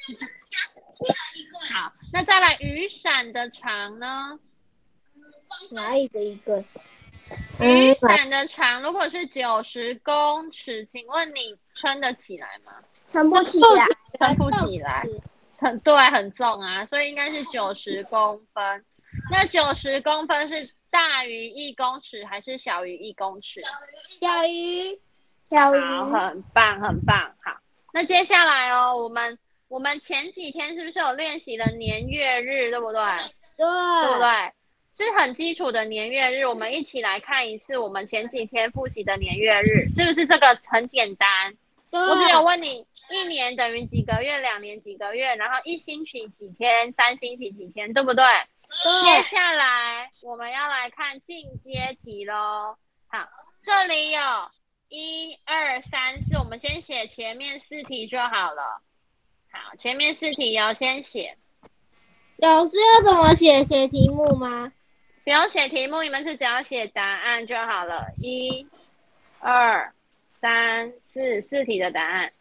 好，那再来雨伞的长呢？ 哪里的一个？ 雨伞的长如果是九十公尺，请问你撑得起来吗？ 撑不起来， 撑不起来，撑对，很重啊，所以应该是九十公分。那九十公分是大于一公尺还是小于一公尺？ 小于，小于。 好，很棒，很棒。好，那接下来哦，我们我们前几天是不是有练习了年月日，对不对？ 对， 对不对？是很基础的年月日，我们一起来看一次我们前几天复习的年月日，是不是这个很简单？我只有问你。一年等于几个月，两年几个月，然后一星期几天，三星期几天，对不对？ 对。 接下来我们要来看进阶题咯。好，这里有一二三四，我们先写前面四题就好了。好，前面四题要先写。 老师要怎么写？写题目吗？ 不用写题目，你们是只要写答案就好了。一、二、三、四，四题的答案。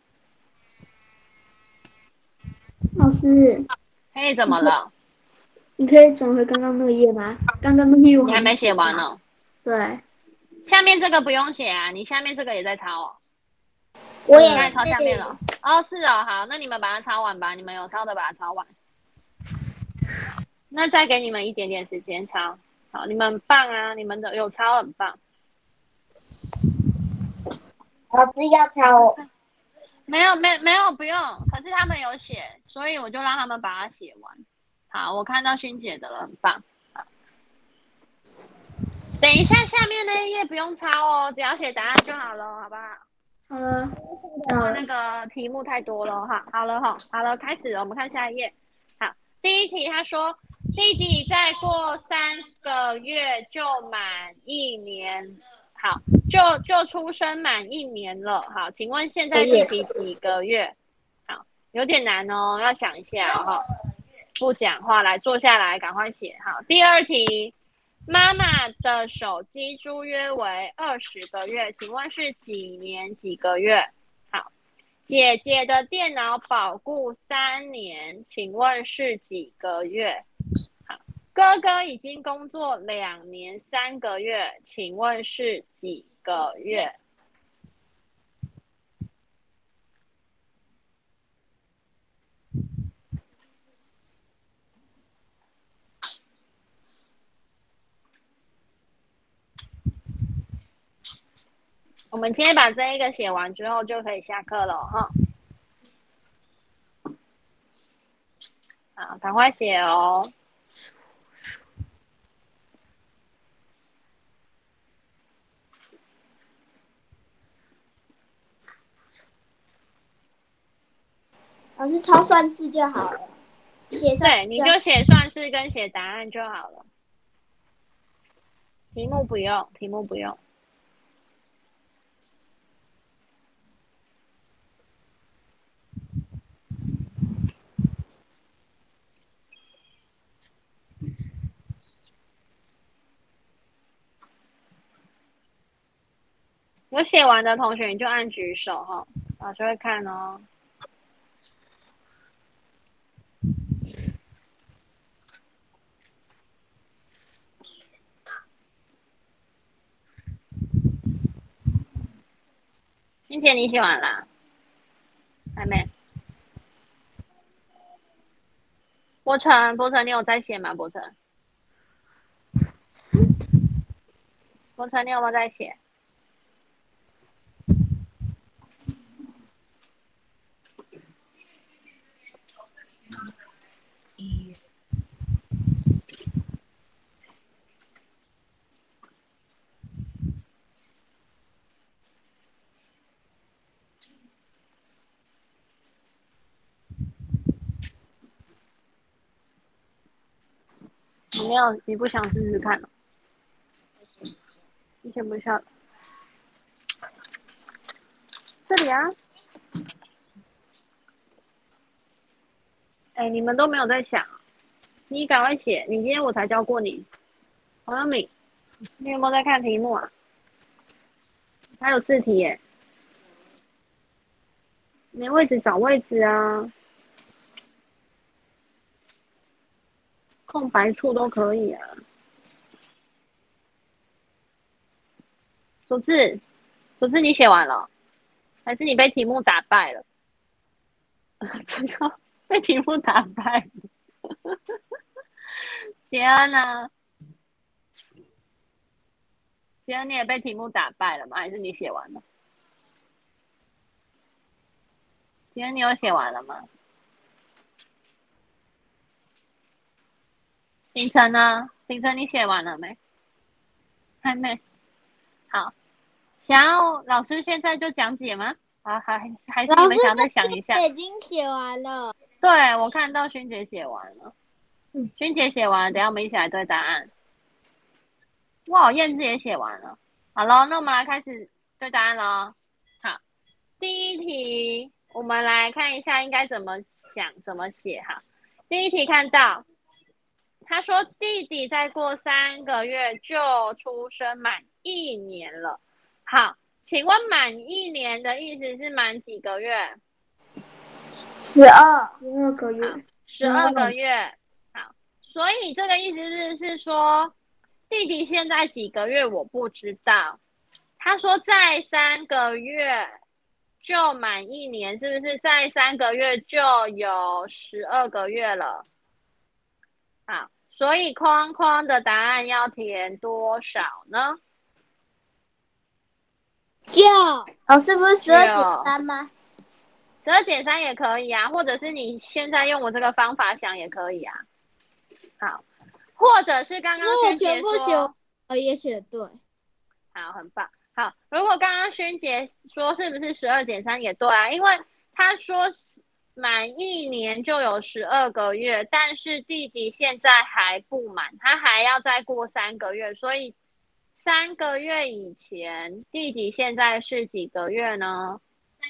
老师， 嘿，怎么了？ 你可以转回刚刚那个页吗？刚刚那个页我你还没写完呢。 对， 下面这个不用写啊，你下面这个也在抄哦。 我也在抄下面了。哦，是哦，好，那你们把它抄完吧，你们有抄的把它抄完。那再给你们一点点时间抄。好，你们很棒啊，你们的有抄很棒。 老师要抄哦。 没有，没没有，不用。可是他们有写，所以我就让他们把它写完。好，我看到勋姐的了，很棒。好，等一下，下面那一页不用抄哦，只要写答案就好了，好不好？ 好了， 那个题目太多了哈。好了哈，好了，开始了，我们看下一页。好，第一题他说，弟弟再过三个月就满一年。好，就就出生满一年了。好，请问现在弟弟几个月？好，有点难哦，要想一下哈、哦。不讲话，来坐下来，赶快写。好，第二题，妈妈的手机租约为二十个月，请问是几年几个月？好，姐姐的电脑保固三年，请问是几个月？哥哥已经工作两年三个月，请问是几个月？ 我们今天把这一个写完之后就可以下课了哈。好，赶快写哦。 老师抄算式就好了，写算对，你就写算式跟写答案就好了。题目不用，题目不用。有写完的同学，你就按举手哈，老师会看哦。欣姐，你写完啦？还没。博成，博成，你有在写吗？博成，博成，你有没有在写？你没有，你不想试试看哦？你写不下。这里啊。哎，你们都没有在想，你赶快写。你今天我才教过你，黄耀敏，你有没有在看题目啊？还有四题耶，没位置找位置啊，空白处都可以啊。首次，首次你写完了，还是你被题目打败了？真的被题目打败了。杰安呢？杰安，你也被题目打败了吗？还是你写完了？杰安，你有写完了吗？凌晨呢？凌晨你写完了没？还没。好，想要老师现在就讲解吗？啊，还还是你们想再想一下？ 已经写完了。 对，我看到勋姐写完了。嗯，勋姐写完了，等一下我们一起来对答案。哇，燕子也写完了。好了，那我们来开始对答案咯。好，第一题我们来看一下应该怎么想怎么写哈。第一题看到他说弟弟再过三个月就出生满一年了。好，请问满一年的意思是满几个月？ 十二，十二个月， 十二个月。好，所以这个意思是是说弟弟现在几个月我不知道。他说再三个月就满一年，是不是再三个月就有十二个月了？好，所以框框的答案要填多少呢？ 九。 老师不是十二减三吗？ 十二减三也可以啊，或者是你现在用我这个方法想也可以啊。好，或者是刚刚勋姐说， 我也写对。 好，很棒。好，如果刚刚勋姐说是不是十二减三也对啊？因为他说满一年就有十二个月，但是弟弟现在还不满，他还要再过三个月，所以三个月以前，弟弟现在是几个月呢？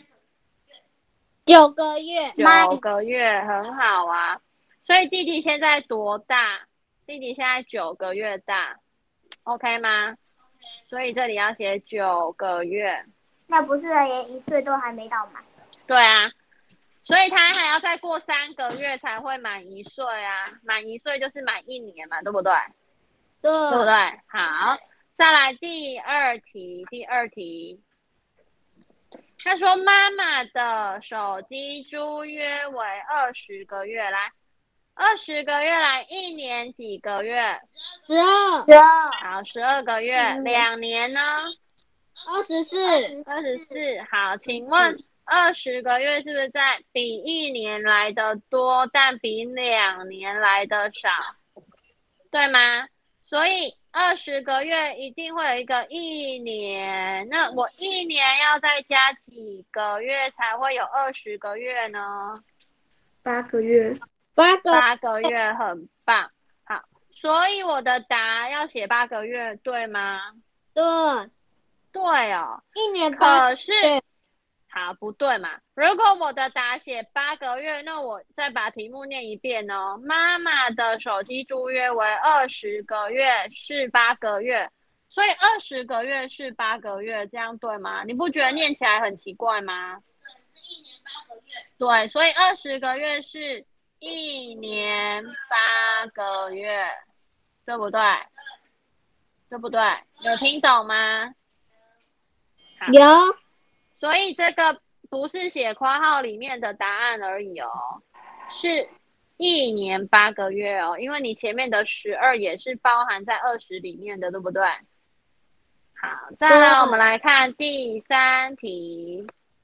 九个月。 九个月，很好啊。所以弟弟现在多大？弟弟现在九个月大 ，OK 吗？所以这里要写九个月。 那不是连一岁都还没到满？ 对啊，所以他还要再过三个月才会满一岁啊。满一岁就是满一年嘛，对不对？ 对， 对不对？好，再来第二题，第二题。他说妈妈的手机租约为二十个月，来，二十个月来一年几个月？ 十二。 十二。 好，十二个月。两年呢？ 二十四， 二十四。好，请问二十个月是不是在比一年来的多，但比两年来的少？对吗？所以二十个月一定会有一个一年，那我一年要再加几个月才会有二十个月呢？ 八个月， 八个八个月，很棒。好，所以我的答要写八个月，对吗？ 对， 对哦。 一年八可是，好，不对嘛？如果我的答写八个月，那我再把题目念一遍哦。妈妈的手机租约为二十个月，是八个月，所以二十个月是八个月，这样对吗？你不觉得念起来很奇怪吗？ 对，是一年八个月。 对，所以二十个月是一年八个月，对不对？对不对？有听懂吗？ 有。 所以这个不是写括号里面的答案而已哦，是一年八个月哦，因为你前面的十二也是包含在二十里面的，对不对？好，再来我们来看第三题。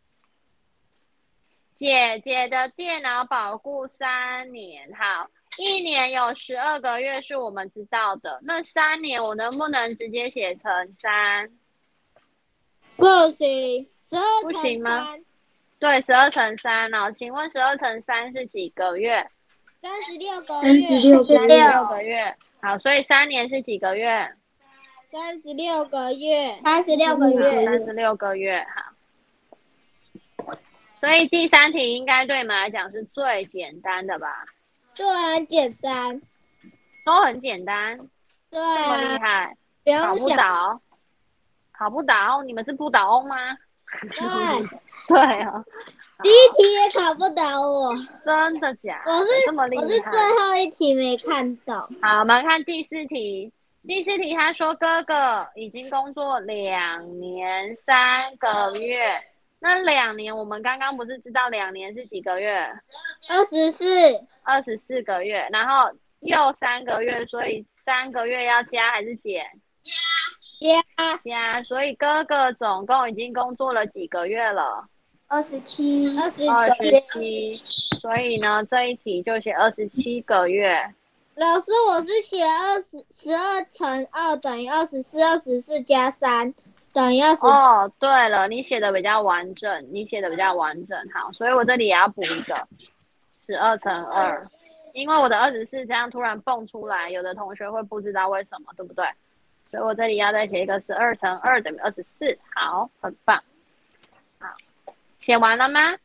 姐姐的电脑保固三年，好，一年有十二个月是我们知道的，那三年我能不能直接写成三？ 不行，十二不行吗？ 乘三。 对，十二乘三哦，请问十二乘三是几个月？ 三十六个三十月。 六个月， 六个月。好，所以三年是几个月？ 三十六个月。 三十六个月， 三十六个月。好，所以第三题应该对你们来讲是最简单的吧？ 对，很简单。 都很简单， 对这么厉啊， 害， 不考不用想。 倒，考不倒，你们是不倒翁吗？ 对， 对啊， 第一题也考不倒我。 真的假的？ 我是这么厉害？ 我是最后一题没看懂。 好，我们看第四题。第四题他说哥哥已经工作两年三个月，那两年我们刚刚不是知道两年是几个月？ 二十四。 二十四个月，然后又三个月，所以三个月要加还是减？ 加。 加，所以哥哥总共已经工作了几个月了？ 二十七， 二十二九。 十七，所以呢这一题就写二十七个月。 老师，我是写二十十二乘二等于二十四，二十四加三等于二十七。 哦，对了，你写的比较完整，你写的比较完整，好，所以我这里也要补一个十二乘二，因为我的二十四这样突然蹦出来，有的同学会不知道为什么，对不对？所以我这里要再写一个十二乘二等于二十四，好，很棒。好，写完了吗？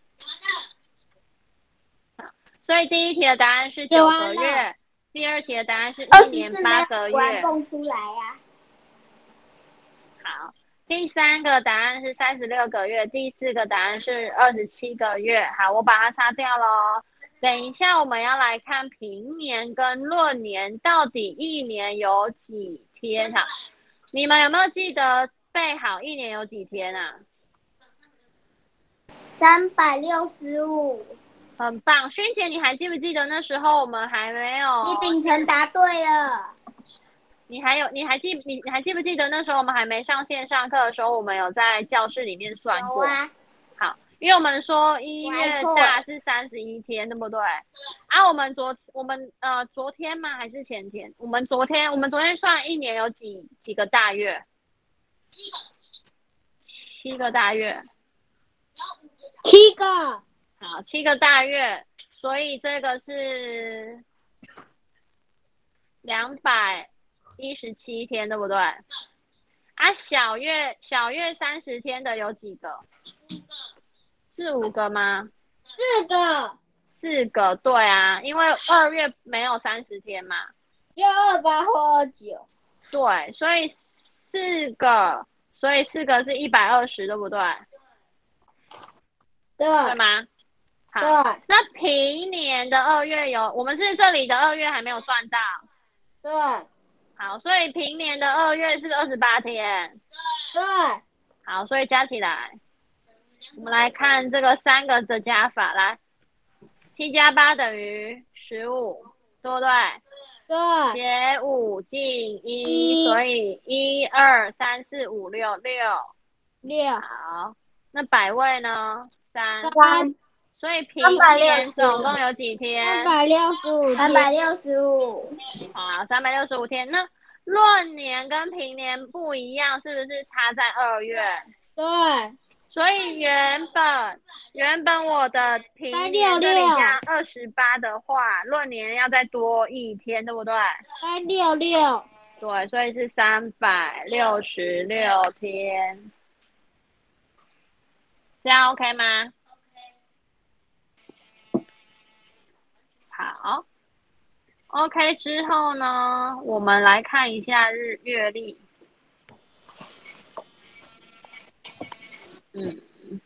好，所以第一题的答案是九个月，第二题的答案是一年八个月。 蹦出来呀、 啊。好，第三个答案是三十六个月，第四个答案是二十七个月。好，我把它擦掉咯。等一下我们要来看平年跟闰年，到底一年有几天？好，你们有没有记得背好一年有几天啊？ 三百六十五。 很棒，萱姐，你还记不记得那时候我们还没有？ 李秉承答对了。 你还有，你还记你你还记不记得那时候我们还没上线上课的时候，我们有在教室里面算过？ 有啊。 好，因为我们说一月大是三十一天，对不对？啊，我们昨我们呃昨天吗？还是前天？我们昨天我们昨天算一年有几几个大月？七个。七个大月。 七个。 好，七个大月，所以这个是两百一十七天，对不对？啊，小月小月三十天的有几个？五个。是五个吗？ 四个。 四个，对啊，因为二月没有三十天嘛。 就二八或二九。 对，所以四个，所以四个是一百二十，对不对？ 对。 对吗？好， 对。 那平年的二月有，我们是这里的二月还没有算到。 对。 好，所以平年的二月是不是二十八天？ 对。 好，所以加起来，我们来看这个三个的加法，来，七加八等于十五，对不对？ 对。 减五进一，所以一二三四五六六， 六。 好，那百位呢？三。 三。 所以平年总共有几天？ 三百六十五天。 三百六十五。 好，三百六十五天。那闰年跟平年不一样，是不是差在二月？ 对。 所以原本原本我的平年这里加二十八的话，闰年要再多一天，对不对？ 三六六。 对，所以是三百六十六天。这样 OK 吗？好 ，OK 之后呢，我们来看一下日月历。嗯，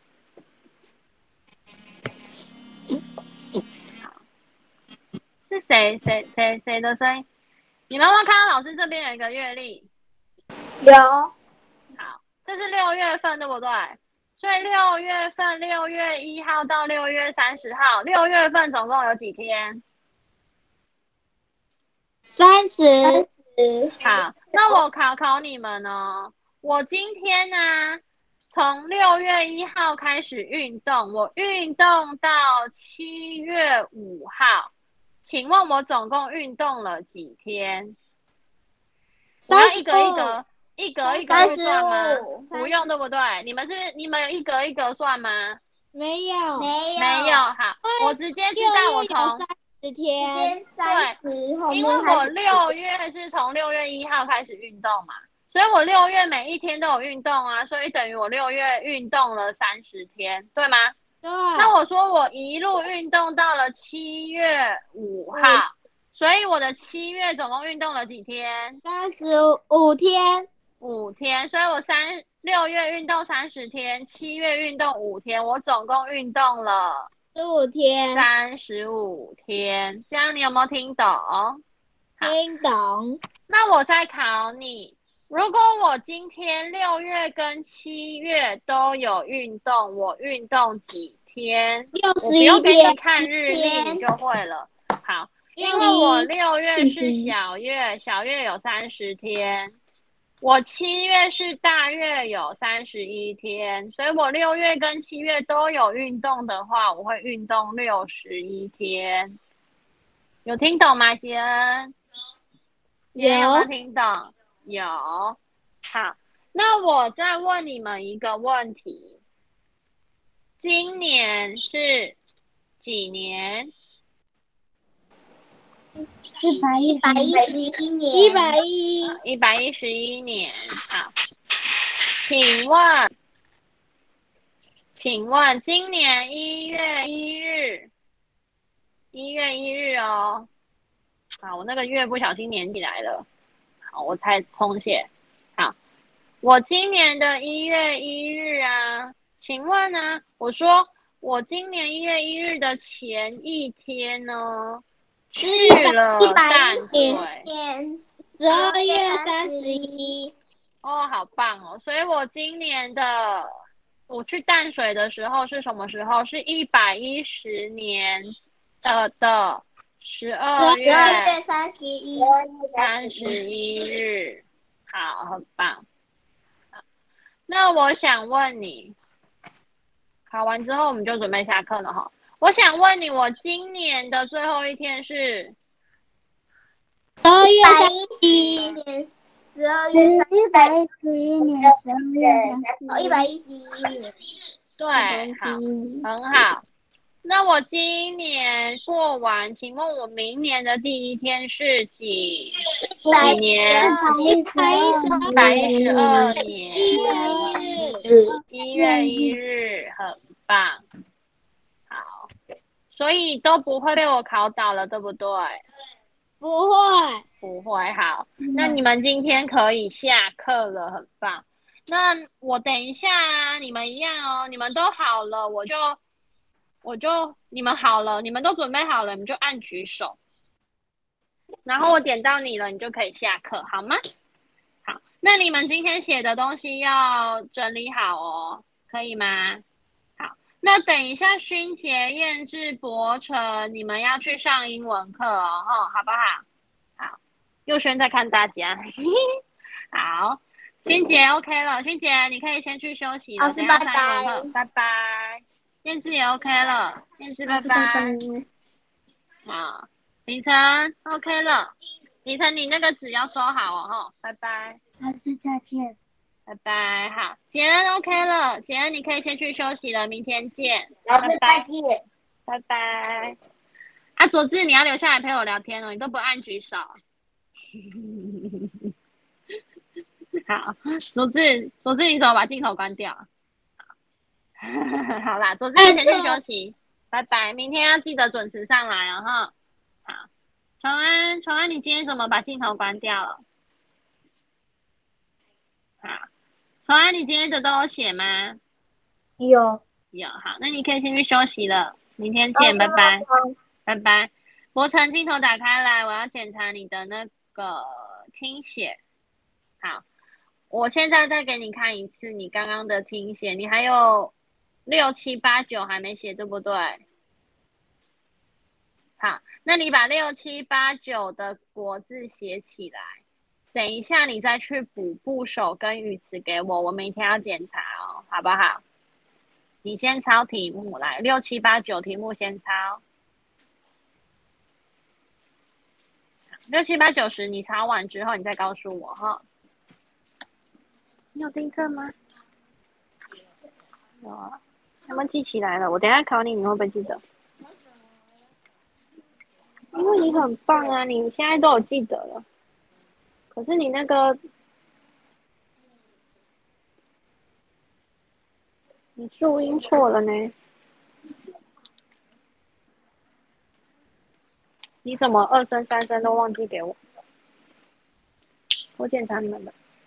好，是谁谁谁谁的声音？你们有没有看到老师这边有一个月历？ 有。 好，这是六月份，对不对？所以六月份六月一号到六月三十号，六月份总共有几天？ 三十。 好，那我考考你们哦。我今天呢，从六月一号开始运动，我运动到七月五号，请问我总共运动了几天？我要一格一格一格一格会算吗？不用，对不对？你们是不是你们有一格一格算吗？ 没有， 没有， 没有。好，我直接知道我从十天， 三十， 因为我六月是从六月一号开始运动嘛，所以我六月每一天都有运动啊，所以等于我六月运动了三十天，对吗？ 对。 那我说我一路运动到了七月五号，嗯、所以我的七月总共运动了几天？ 三十五天。 五天，所以我三六月运动三十天，七月运动五天，我总共运动了十五天， 三十五天。这样你有没有听懂？ 听懂。 那我再考你，如果我今天六月跟七月都有运动，我运动几天？ 六十一天。 我不用给你看日历，你就会了。好，因为我六月是小月，小月有三十天。我七月是大月，有三十一天，所以我六月跟七月都有运动的话，我会运动六十一天。有听懂吗，杰恩？ 有。 有没有听懂？有。好，那我再问你们一个问题：今年是几年？ 一百一百一十一年， 一百一， 一百一十一年。好，请问，请问今年一月一日，一月一日哦。好，我那个月不小心连起来了。好，我才重写。好，我今年的一月一日啊，请问呢？我说我今年一月一日的前一天呢？去了淡水， 十二月三十一。 哦，好棒哦！所以我今年的我去淡水的时候是什么时候？是一百一十年的的十二月三十一三十一日。好，很棒。那我想问你，考完之后我们就准备下课了哈。我想问你，我今年的最后一天是十二月三十一年，十二月一百一十一年十二月哦，一百一十一年， 对，好，很好。那我今年过完，请问我明年的第一天是几几年？ 一百一十一百一十二年， 一月一日，一月一日，很棒。好，所以都不会被我考倒了，对不对？ 不会， 不会。好，那你们今天可以下课了，很棒。那我等一下啊，你们一样哦，你们都好了，我就我就你们好了，你们都准备好了，你们就按举手，然后我点到你了，你就可以下课，好吗？好，那你们今天写的东西要整理好哦，可以吗？好，那等一下勋杰、燕志、博成，你们要去上英文课哦，吼，好不好？好，佑轩在看大家，好， 勋杰 OK 了，勋杰你可以先去休息了， 老师等一下拜上英文课， 拜。 拜拜。燕子也 OK 了，燕子拜拜。好，凌晨 OK 了，凌晨你那个纸要收好哦，吼，拜拜。 老师再见。 拜拜。好，杰恩 OK 了，杰恩你可以先去休息了，明天见。 老师再见。 拜拜。啊，佐治你要留下来陪我聊天哦，你都不按举手。好，佐治，佐治你怎么把镜头关掉？好啦，佐治先去休息，拜拜。明天要记得准时上来哦，哈。好，崇安，崇安，你今天怎么把镜头关掉了？好，崇安，你今天的都有写吗？ 有有，好，那你可以先去休息了，明天见，拜拜，拜拜。博成，镜头打开来，我要检查你的那个听写。好，我现在再给你看一次你刚刚的听写，你还有六七八九还没写，对不对？好，那你把六七八九的国字写起来，等一下你再去补部首跟语词给我，我明天要检查哦，好不好？你先抄题目来，六七八九题目先抄。六七八九十你抄完之后，你再告诉我哈。你有订正吗？有啊，他们记起来了。我等一下考你，你会不会记得？因为你很棒啊，你现在都有记得了。可是你那个，你注音错了呢。你怎么二声三声都忘记给我？我检查你们的。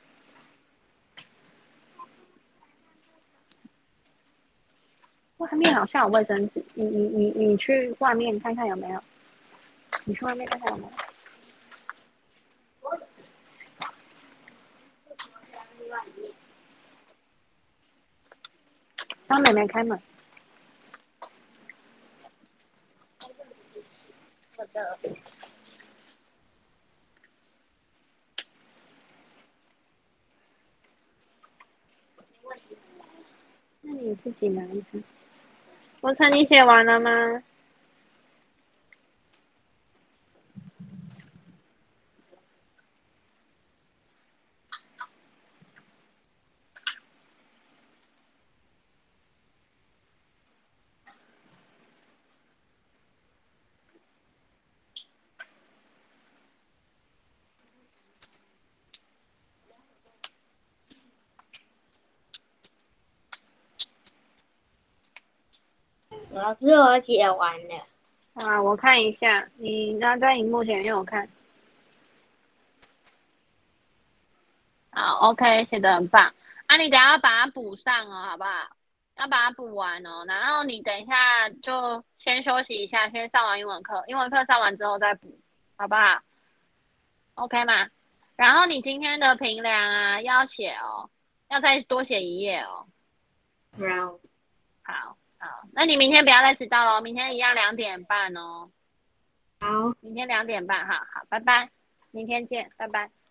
外面好像有卫生纸，你你你你去外面看看有没有？你去外面看看有没有？帮妹妹开门。 我的。 那你自己拿一下。博成，你写完了吗？ 老师，我写完了。 啊，我看一下，你拿在荧幕前面我看。好 ，OK， 写得很棒。啊，你等一下把它补上哦，好不好？要把它补完哦。然后你等一下就先休息一下，先上完英文课，英文课上完之后再补，好不好 ？OK 吗？然后你今天的评量啊要写哦，要再多写一页哦。 好。 好。好，那你明天不要再迟到了，明天一样两点半哦。 好， 明天两点半，好好，拜拜，明天见，拜拜。